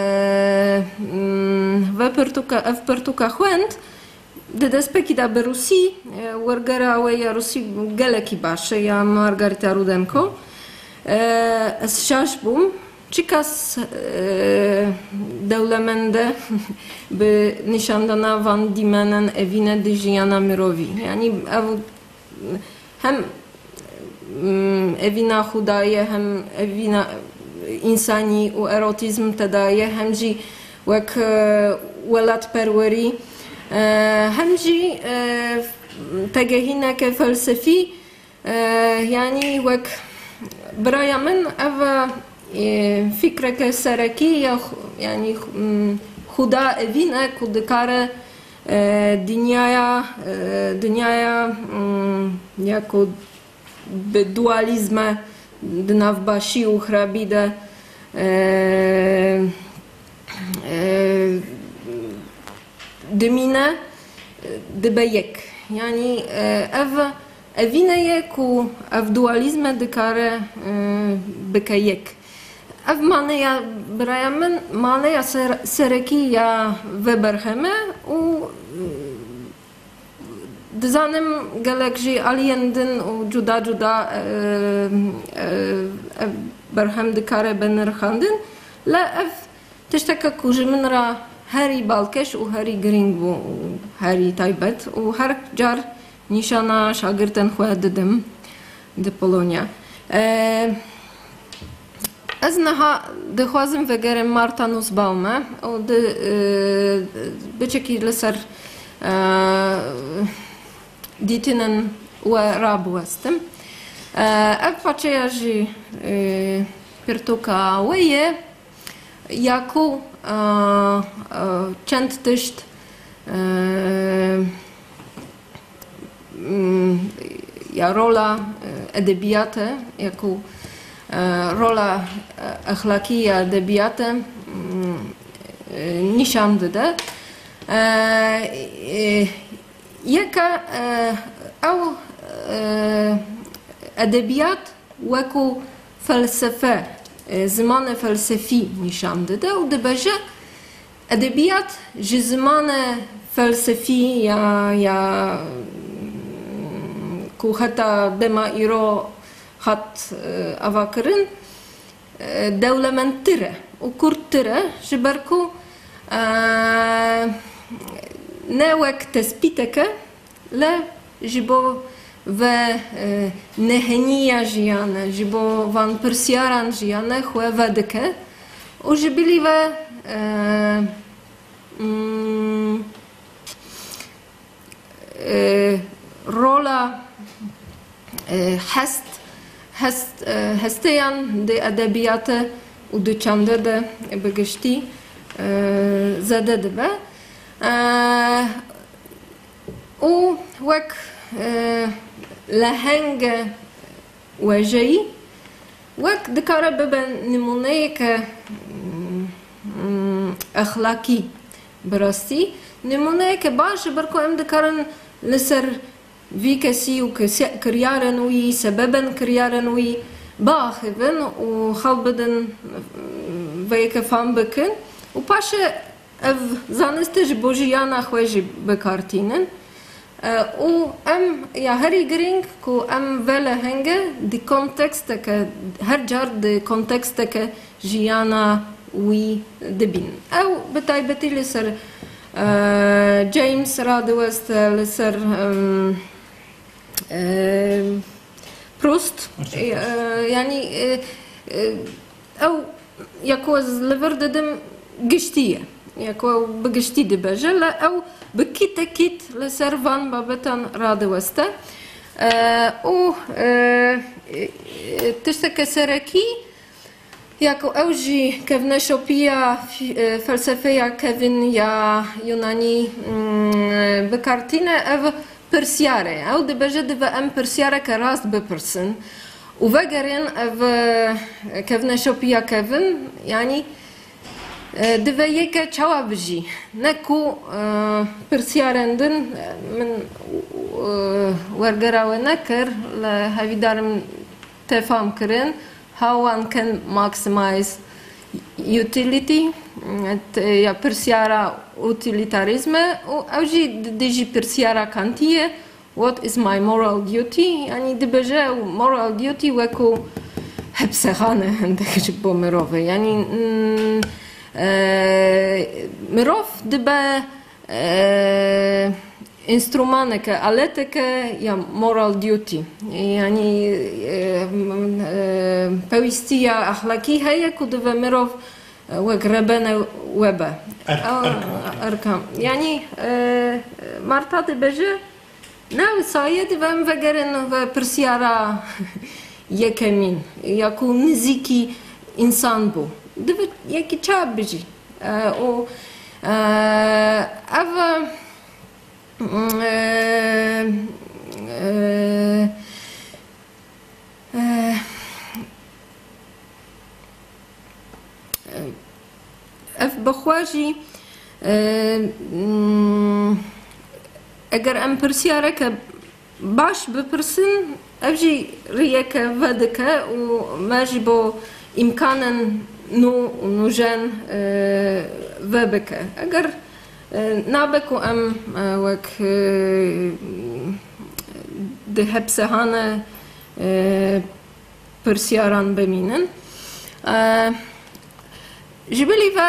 v pertuka khwent de despekida berusi wargara we rusi geleki basze ja Margarita Rudenko szaszbum Chikas devlemende by nişandana van dimenen evine dijana mirovi. Yani hem evina hudaye hem evina insani u erotizm tedaye hem ji wek welat perweri hem ji tegehine ke felsefi yani wek brayamen eva فكرة سركية يعني خدا evine kudykare dniaja jako dualizme dna w basiu hrabide dymine dybejek yani evine jeku w dualizme dykare bykejek Ev maneja brayamen maneja serekiya veberheme u dzanem galekji aliendin u juda berhem dikare benerhandin la ev tishtaka kujimnra Harry Balkesh u Harry Gringbu u Harry Taibet u her jar nishana shagirten khwadedim de Polonia Aznaha dechwazem wegerem Marta Nussbaume od byczeki lesar ditinen u rabu jestem. Patrzejaży pirtuka weje jako częt tyszt ja rola edebiate jako rola ahlakiya edebiyatı nişanlıdır. Jaka edebiyat jako felsefe, zmane felsefi nişanlıdır. O da beje edebiyat zmane felsefi ya kuhata dema iro hat avakırın devlementire, ukurtire, jiberku ne vek tespiteke, le jibo ve neheniya jiyane, jibo van persiaran jiyane, chue vedeke, u jibili ve rola hesteyan de edebiyatı u de çande de begişti zedede be u vek lehenge vejeyi vek dikare beben nimuneye ke ahlaki براستی نمونه که باشه برکو ام دکارن لسر وی کسی و کریارن وی سببن کریارن وی باخبن و خالبدن وی که فهم بکن و پاشه اف زانستش بوجیانا خویجی بکارتینن و ام یا هری گرینگ کو ام وله هنگه دی کنتکست که هر جار دی کنتکست که جیانا وی دبین او بتایبتی لسر جیمس رادوست لسر بروست يعني او يكو لفرددم قشتيه يكو بقشتي دبجه او بكيت كيت لسرفان بابتان رادوست او تشتكى سركي jako Eugi Kevneshopia falsafeja Kevin ja Yunani bekartine ev persiare. Au de beje de em persiare ke rast be person. U vegerin ev Kevneshopia Kevin yani دفايك شوابجي نكو برسيارندن من ورقرا ونكر لهاي دارم تفهم كرن how one can maximize utility يا برسيارا utilitarism أو جي ديجي برسيارا كانتية what is my moral duty يعني دبجة moral duty وكو هبسخانة عندك جبو مروفة يعني مروف دبا instrumentek, aletek ja moral duty. Yani pełistia achlaki heje kudywe myrow łegrebene łebe. Arka. Yani Marta dybeże na saje dywem wegeren w Persiara yekemin. Jako niziki insan bu. Dywe jaki trzeba być. O Ewa بخواجي اگر ام پرسیارک باش بپرسن اوجی ریک ودک و ماجی با امکانن نوجن وبک اگر نابكو ام وك دهب سهانة برسياران بمينن جبلي و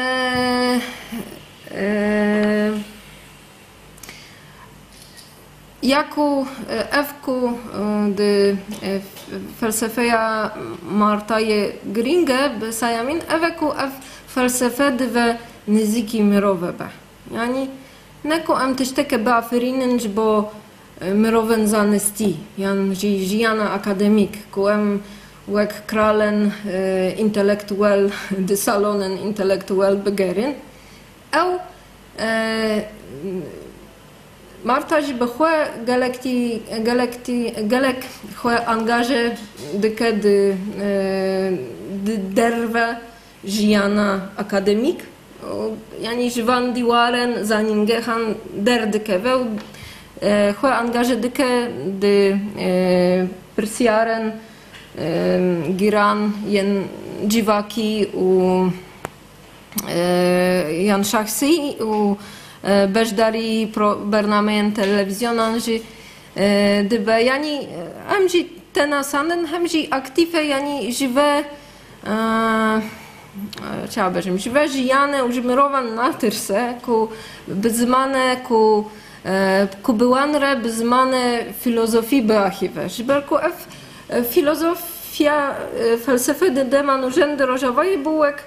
jako ewku de falsafeja Martaje Gringe besajamin eweku ew falsafe de niziki mirowe be. Yani neko am tişteke bafirinin bo mirowen zanesti. Jan jana akademik ku am wek kralen intelektuel de salonen intelektuel begerin. Au Marta ji bexwe gelek xwe angaje dike de derve jiyana akademik. Yani jwan diwaren zanim gehan derdykewe xwe angaje dike de persiaren giran jen dziwaki u jan shakhsi u bejdari pro bernamejen telewizjonan ji dybe yani amji tenasanen hamji aktive yani żywe chciałabym, że żyjane, użymirowan na tyrse, ku bezmane, ku byłanre, bezmane filozofii beachiwe. Żeby ku filozofia falsafy deman urzędy rożawaje bułek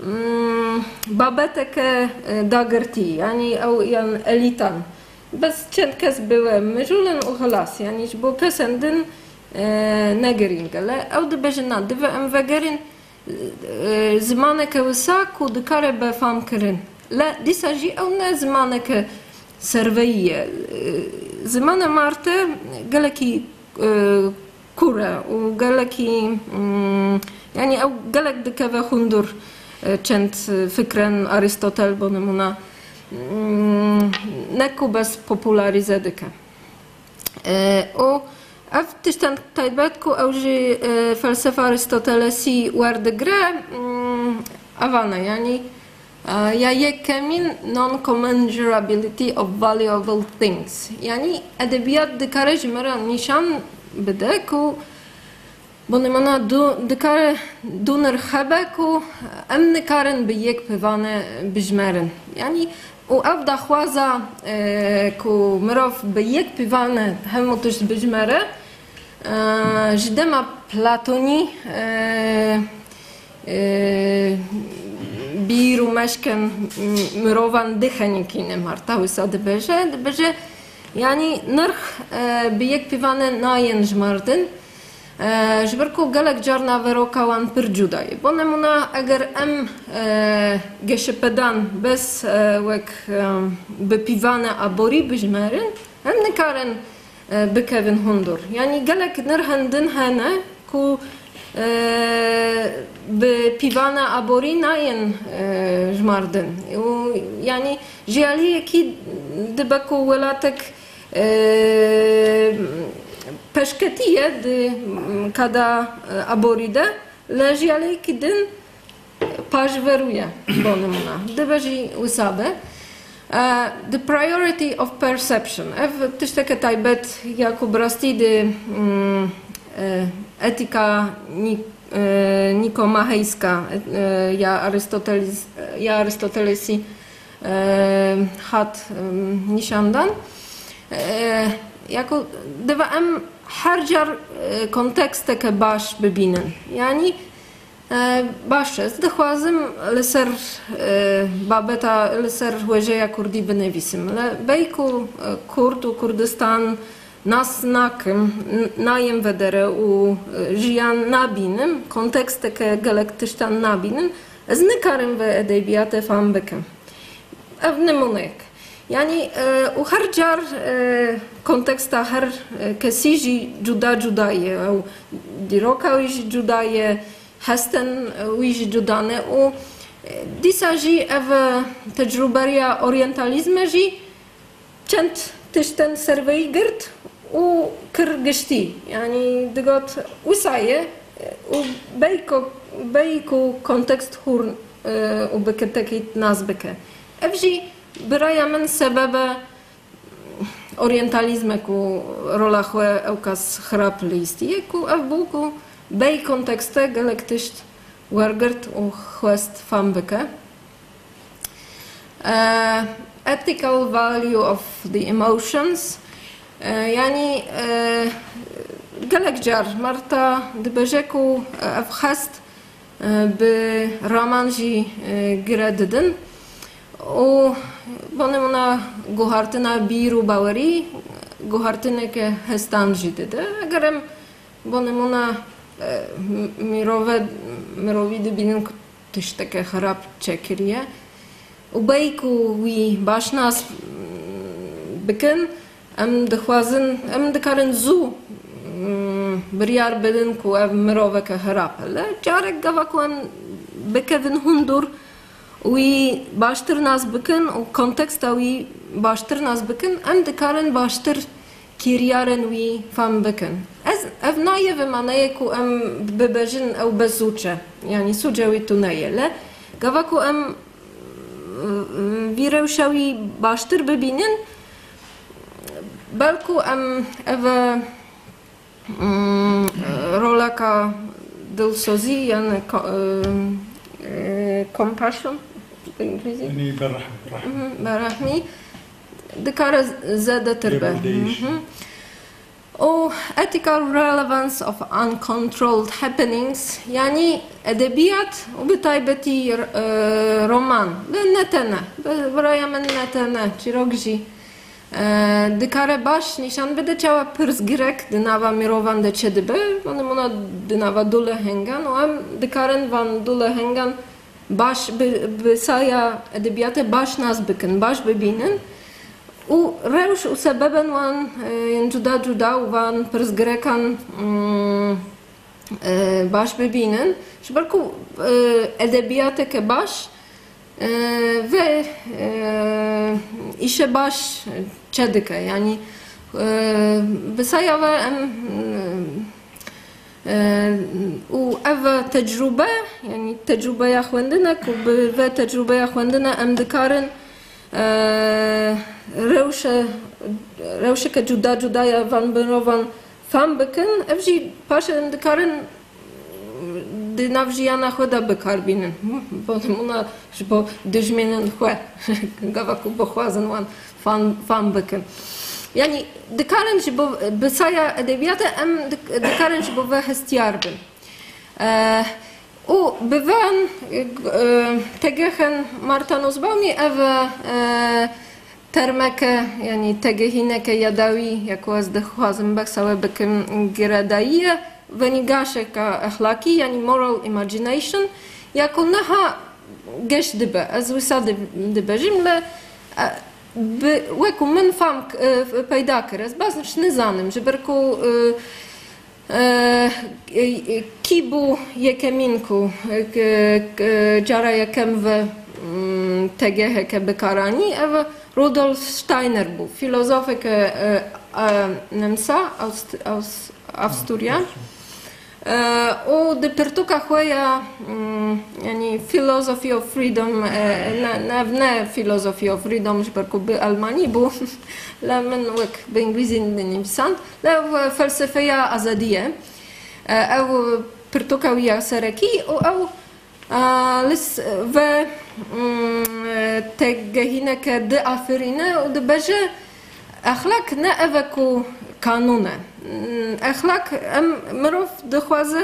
babeteke dagerti, ani jan elitan. Bez cientkes byłem, myżulen uchalas, yani bo kesendyn negeringele, audy beżena, dywe emwegerin زمانك وساك ودكار بفهم كرن لا دي ساجي أو نا زمانك سرفية زمان مارته قالكي كورة وقالكي يعني أو قالك دكافة خندر كانت فكرا أرسطوطل بونمونا نكو بس popularyze دكا أو أفتشتن تايباتكو أوجي فلسفة أرسطوطلسي وارد غرا أفانا يعني يا يكمين non-commensurability of valuable things يعني أدبيات دكارج مرة نشان بدأكو بونمانا دكار دونر خبكو أم نكارن بيك بفانا بجمرن يعني وأبدا خوازا كو مروف بيك بيفانا همو تش بجمرة جدما بلاتوني بيرو مشكن مروفان دخنيكين مرتا وساد بجه يعني نرخ بيك بيفانا ناين جمردن جبركو قالك جارنا وروكاوان برجوداي بونمونا اگر ام گشپدان بس وك بپیوانه ابوري بجمرن هم نكارن بكevin هندور يعني قالك نرهندن هنا كو بپیوانه آبوری ناین جماردن یعنی جیالی کی دبکو ولاتک پشکتیه د کدا آبوریده لجیالی کی دن پاش ورویه بانمونا دبجی وسابه the priority of perception ev tişteke taybet jako brasti de etika nikomachejska ja Arystotelesi hat nishandan jako deva em harcar kontekste ke baş bebinen yani باشه دخوازم لسر بابتا لسر وجهه کردی بنویسم بیکو کرد و کردستان ناس ناکم نایم ودره و جیان نبینم کنتکست که گلک تشتان نبینم از نکارم و ادبیات فهم بکم اف نمونک یعنی و هر جار کنتکست هر کسی جی جدا جدایه او دیروکاوی جدایه هستن ویژ جدانه و دیسا جی اف تجربه اورینتالیزم جی چند تشتن سروی گرد و کرگشتی یعنی دگات وسایه و بیکو کنتکست هور و بکتکیت ناز بکه اف جی برای من سبب اورینتالیزم کو رولا خواه اوکاس خراب لیستیه کو اف بوکو bij contexten gelektisht wergert u khwest fambeke. Ethical value of the emotions. Yani gelek jar Marta dbejeku afkhast be romanji gredden u bonemuna guhartina biru bawari guhartine ke hestanji dedi. Agarem bonemuna میروی دبینن که تشتک خراب چکریه و بیکو وی باشناس بکن ام دخوازن ام دکارن زو بریار بدن کو ام میروی که خراب لا جارک گوا کو ام بکن هندور وی باشتر ناس بکن و کنتکست وی باشتر ناس بکن ام دکارن باشتر كيريارن وي فام بكن از افنايه بمعناه كو ام ببجن او بزوجه يعني سوجوي تنايه لا غواكو ام ويروشاوي باشتر ببينن بالكو ام اف رولاكا دلسوزي يعني compassion بالانجليزي يعني برحمي دكار زادة تربة و ethical relevance of uncontrolled happenings يعني أدبيات وبطيبتي رومان لنتنا برايا من نتنا چیروگجی دکاره باش نشان بده چوا پرس گرک دناوا میروان ده چه دبه ونمونا دناوا دوله هنگان و هم دکارن وان دوله هنگان باش بسایا أدبيات باش ناس بکن باش ببینن و روش و سببا وان جدا جدا وان پرس گرکان باش ببینن شبرکو أدبيات که باش و ایشه باش چدکه یعنی بسایا و و او تجربه یعنی تجربه یا خوندنه و تجربه یا خوندنه ام دکارن روشه که جدا جدا یا وان بنوان فهم بکن افجی پاشه ام دکارن دی نافجیانا خدا بکار بینن بودمونا جبو دجمینن خواه گاواکو بخوازن وان فهم بکن یعنی دکارن جبو بسایا ادبیات ام دکارن جبو و هستیار بن و بوان تگهن مارتانوس بامی او ترمکه یعنی تگهینه یاداوی یکو از دخوازم بکساوه بکم گراداییه و نگاشه که اخلاقی یعنی moral imagination یکو نها گشت دبه از وسا دبه جمله وکو من فهم پیدا کرد باز نش نزانم جبرکو Kibu Jekeminku, dziara jakem w tegehe kebekarani, ewa Rudolf Steiner był, filozofek Nemca, Asturia. U dypertuka chweja, yani philosophy of freedom, ne philosophy of freedom, żeberku by Almanii był, le men wek by Inglizin by napisant, le falsafeja azadie, pertukał ja sereki, lis we te gehineke de afirine, u deberze achlak ne eweku kanune. أخلاق مروف دخوازه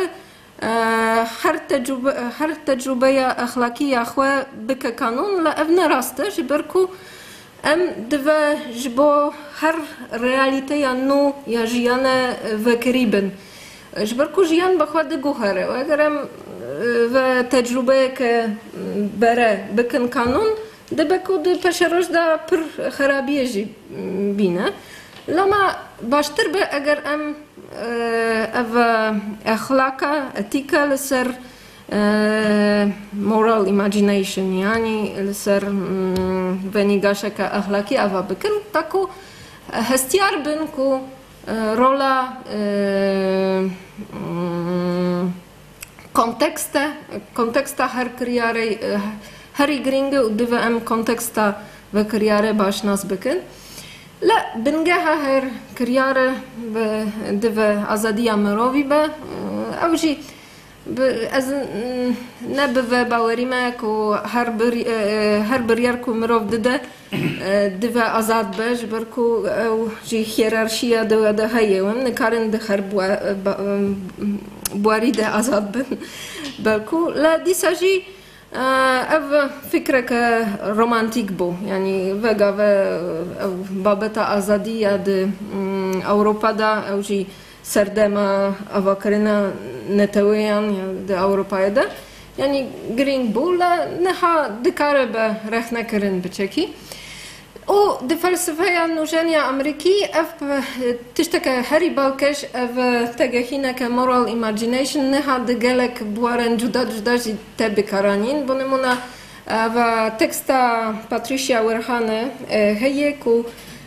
هر تجربه أخلاقية أخوة بك قانون لا أبنى راسته جبركو دوا جبو هر رياليتي نو يا جيانا وكريبن جبركو جيان بخوا دقوهره وأجرم وتجربه كبره بكن قانون دبكو دو بشروش دا پر خرابية بينا لما باشتر به اگر اخلاقا اتيكا لسر moral imagination يعني لسر ونيغاشا كأخلاقي أفا بكن تاكو هستيار بنكو رولا konteksta her kariary Harry Gringe udywałem konteksta w karierę baš nas beken. لا بنجاها هر كريارة بدفع أزادية مروفي أو شيء از نبذ باوريمك وهر برياركو مروف دفع أزاد باش بركو أو شيء هيرارشيا ده هاي ومن كارن دخر بواريده أزاد بن بركو لا دي ساجي أو فكرة كرومانتيك بو يعني وجا بابتا أزادية د أوروبا دا أو جي سردما أفكرنا نتويان د أوروبا دا يعني جرين بو لا نها دكارب رخنا كرن بتشكي او د فلسفه نوجانيا امريكي اف تشتكى هاري بالكش اف تجهينا كمورال ايماجينيشن نها دجلك بوارن جدا تبي كارانين بنمونا اف تكستا باتريشيا ورهانه هيكو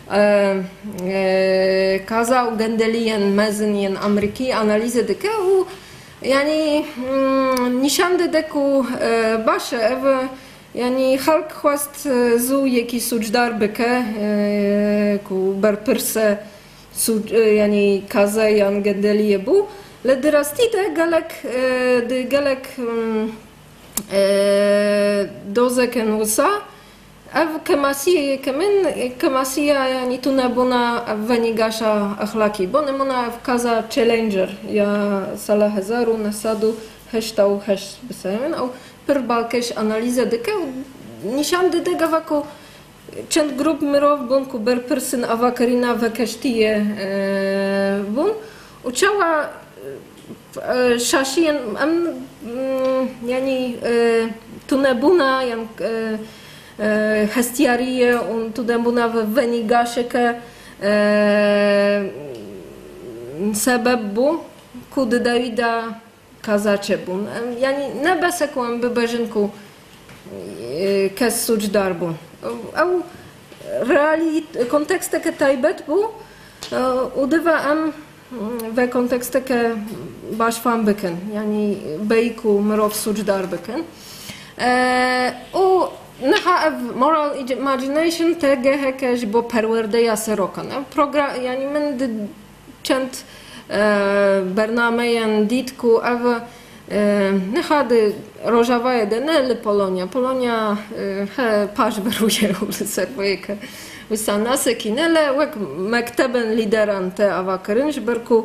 كازا وغندليان مازنيان امريكي اناليزه دكو يعني نشان دكو باشا اف يعني خلق خواست زو يكي سوجدار بكه كو برپرسه يعني كازا يان گندليه بو لدراستي ده گلك دوزه كان وسا اف كماسيه كمان كماسيه يعني تنبونا ونيغاشا اخلاقي بونمونا في كازا تشالنجر يا صلاح هزارو نسادو هشتاو هش بسامن او per balkeś analizę dykę nisham dydega wako chęt grup myrów bunku ber persyn awakarina wakesztije bun uczała szasien yani tunebuna yan hestiarie un tunebuna w wenigaszeke sebebbu kudy Dawida kazacze bun. Yani ne besekłam by beżynku kes suć darbu. Au kontekste ke tajbet bu udywa am we kontekste ke baş fan beken. Yani bejku mrow suć darbeken. U naha moral imagination te gehekeś bo perwerdeja serokan. Program yani men chant برنامه دیدکو او نخواد روزاوای دنل پولونیا پاش برویه ولسرویه که وستاناسه کی نله وک مکتبن لیدران ته آواکرنش برکو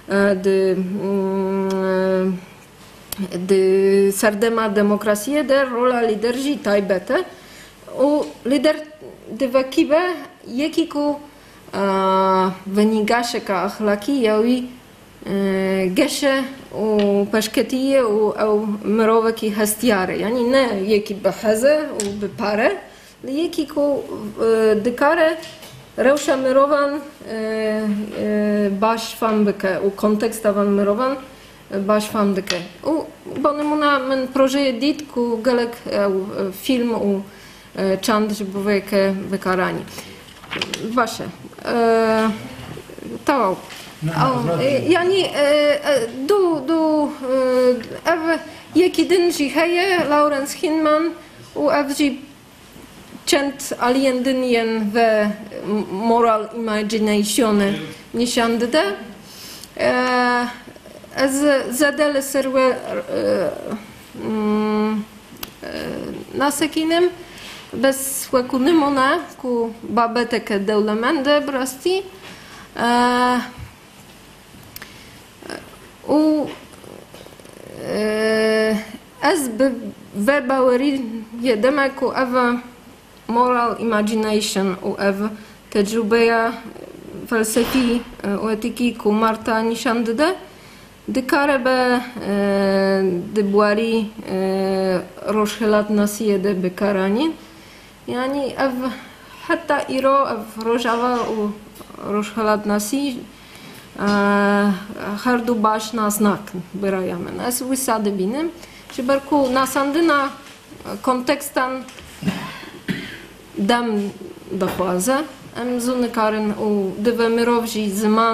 د سردما دموکراسیه در رولا لیدرجی تایبته و لیدر دوکیبه یکی کو ونيغاشكا أخلاقية وي جشة وبشكتية أو مروكي هستيارة يعني نا يكي بحزة وببارة يكي كو دكارة Reusha mirovan baš famdike, u konteksta van mirovan baš famdike. U bonimuna men projeje ditku galek film u čand žiboveke vekarani. Vaše. Tavau. Yani ev yekidin jihaye Lawrence Hinman u evji Chent aliendynien ve moral imaginatione nişandıda zadele serve nasekinem bez wekunym ona ku babeteke deulemende brasti u ez webaueri jedeme ku ewa moral imagination u ew tecrübeya felsefi u etiki ku Marta nişandıda dikare be dibwari roşhelat nasiye de bekaranin yani ev hatta iro ev rojava u roşhelat nasi hardu baş na znak berayamen es wisade binem jiberku nasandyna kontekstan dam dochłaza, zuny karen u dwie myrowzi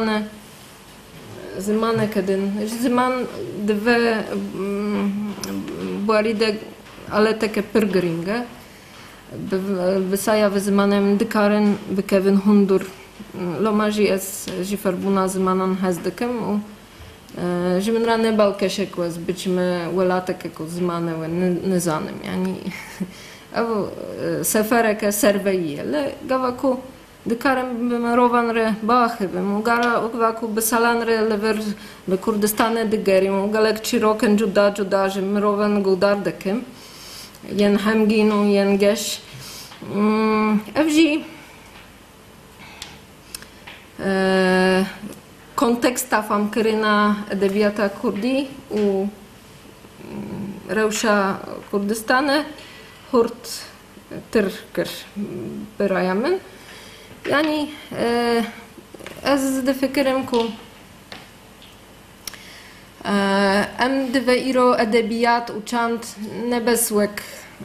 zymane kedyn, zyman dwie buaride ale takie pyrgringe, wysaja wyzymanem dykaren wykewin hundur lomaji es jiferbuna zymanan hezdykem u jimenrane balkeszekłez byćmy welatek jako zymane nyzanym, yani sefereke serveje, le gavaku dykarem bemerovan re bahibim, ugara gavaku besalan re lever be Kurdistane digerim, ugalek chiroken juda merovan gudardekim, yen hemginu yen gesh, evji konteksta famkryna edebiyata Kurdi u Reusha Kurdistane hurt tırkır berayamen. Yani az da fikrim ku em dve iro edebiyat uçant nebeswek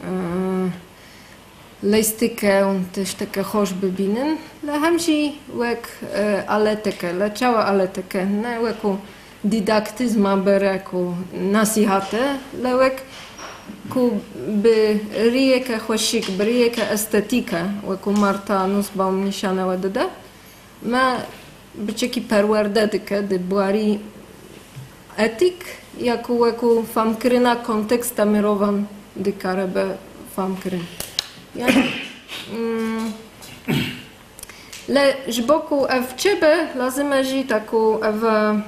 leistike und tişteke hoş bibinin le hemşi wek aleteke le çava aleteke ne weku didaktyzma bereku nasihate le wek ku by rijeke hoşik, by rijeke estetike, weku Marta nusbaum nişane wedede, ma bycieki perwerdedyke, dy buari etik, jaku weku famkryna konteksta mirowan, dy karebe famkryn. Yani, le żboku ew ciebe lazymeži taku ew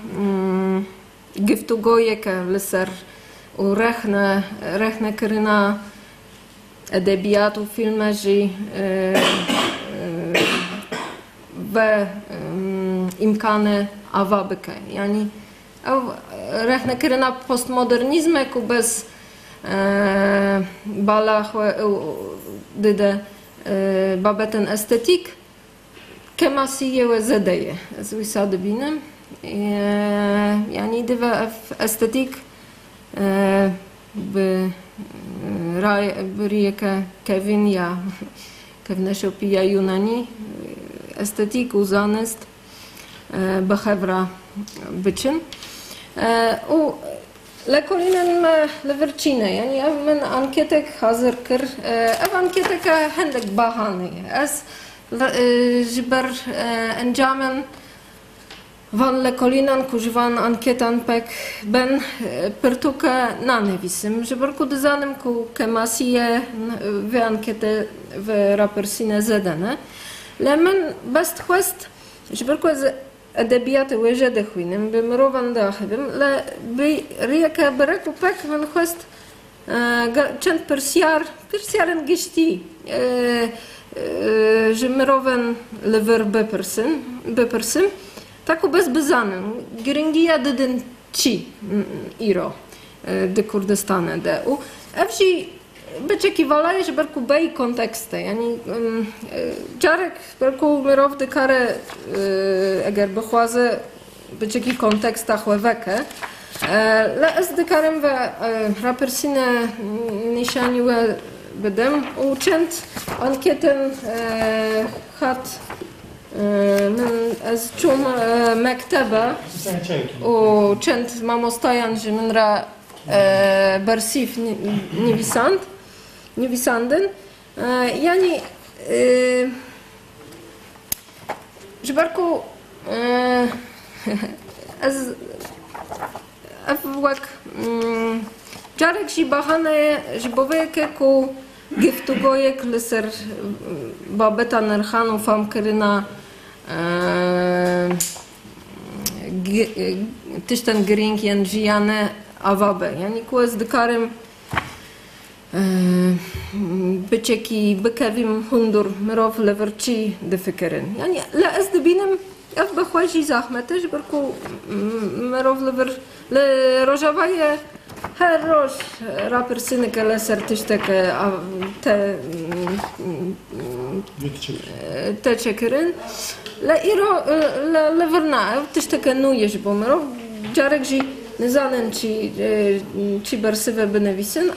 giftu gojeke leser u rechne kryna edebiyatu filmeji ve imkane avabyke. Yani rechne kryna postmodernizme ku bez balach dyde babeten estetik kemasiye ve zedeye z wisady binem. Yani dywe estetik by rijeke Kevin ja Kevneshopija Yunani estetiku zanest behevra byczyn u lekolinen levercine yani men ankietek hazırkır ev ankietek hendek bahane es jiber enjamen van lekolinan kužvan anketan pek ben pertuka nanevisim, žibarku dizanim ku kemasije ve ankete ve rapersine zedene. Lemen best quest žibarku edebiyatı ve jedehvinim bimrovan dahibim le bi rieke bereku pek van quest čent persiaren gişti žimiroven lever bepersim taku bezbezanym. Gringia dydyn ci iro de Kurdistane de u. Evji بچکی والایش برکو بی کنتکسته یعنی جارک برکو مروف دکاره اگر بخوازه بچکی کنتکست خواه لا از دکارم و راپرسینه نشانی و بدم و چند انکتن خط من از چون مکتبه و چند ماموستایان że من را برسیف نویساندن یعنی جبرکو از افوق جارك جي بهانه جبويك كو گفتگویک لسر بابتا نرخان و فهم کرنا تشتن گرینگ ین جیانه آوابه یعنی کو از دکارم بچکی بکویم هندور مراف لورچی دفکرن یعنی لا از دبینم اف بخواجی زحمتش برکو مراف لور لروجاوایه هر روز راپرسینه که لسر تشتک تشکرن لا ایرو لورنا تشتک نویش بومرو جارک جی نزانن چی برسیو بنویسن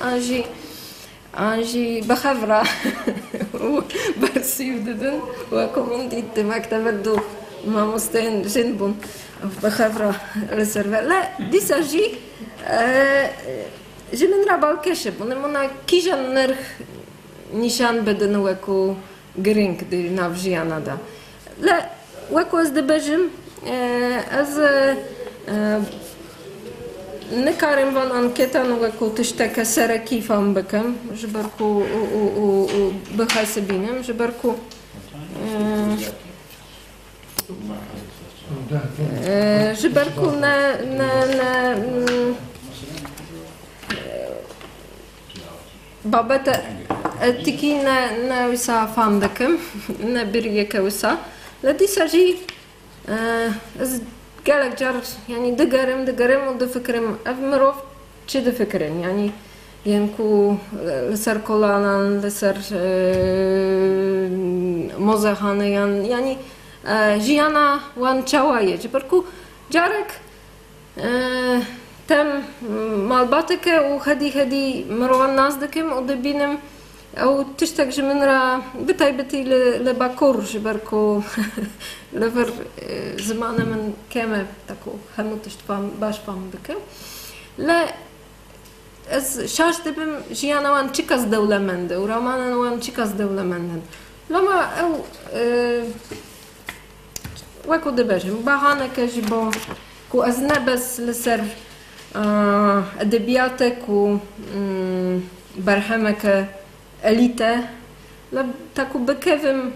آنجی بخبره برسیو دادن و کمون دید مکتب دو ما مستین جن بون بخبره لسر لا دیسا جی że my na balkesze, bo na kijan nerch nishan beden łeku gring, gdy na wżyja nada. Le łeku z debeżym, z nekarem van anketan łeku też takie sereki fam bekem, że barku bychaj sebinem, że barku na بابت تكي نوسا فاندكم نبريه كوسا لدي ساجي قالك جار يعني دقرم ودفكرم أفمروف چه دفكرن يعني ينكو لسر كولانا لسر موزهانه يعني جيانا وان چاوايه جبركو جارك تم مالباتك وهدي مروان ناس دكم ودبينم او تشتاق جمنرا بتاي لباكور جبركو لفر زمانه من كامل تاكو همو تشتفام باش فام بكم لا از شاش دبم جيانا وان چيكاز دولمند ورامان وان چيكاز دولمند لما او وكو دبجم بهانه جبو كو از نبس لسر أدبياتك و برهمك elite, taką bekewym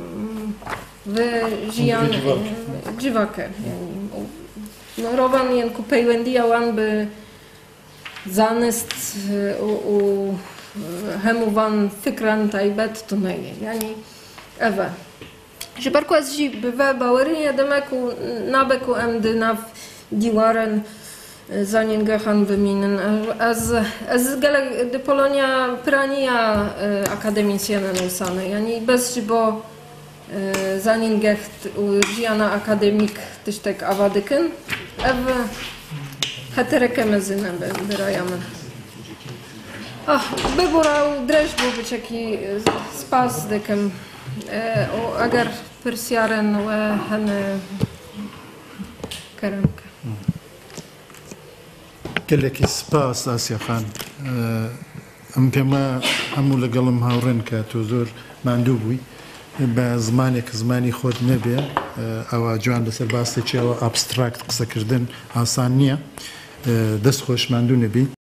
wyżyjan dziwakę. No rowan jen kupejwendia wan by zanest u hemu wan fikran tajbet to neje. Yani ewe. Że barku az zi bywe bawerynie demeku nabeku emdy naw diwaren zanim gehan wyminen. Az gale de Polonia prania akademicjana nausane. Yani bez żybo zanim gecht użyjana akademik też tak awadyken. Ewe hetereke mezynem byrajamy. Wyborał dreszcz był być jaki spas dekem agar persjaren we hene keremke. كلك سباس آسيا خان أم بما همو لقلم هاورن كتوزور مندوبوي بزمانك زماني خود نبي أو جوان بسر باستي چه أو أبستراكت قصة كردن آسان نية دست خوش مندو نبي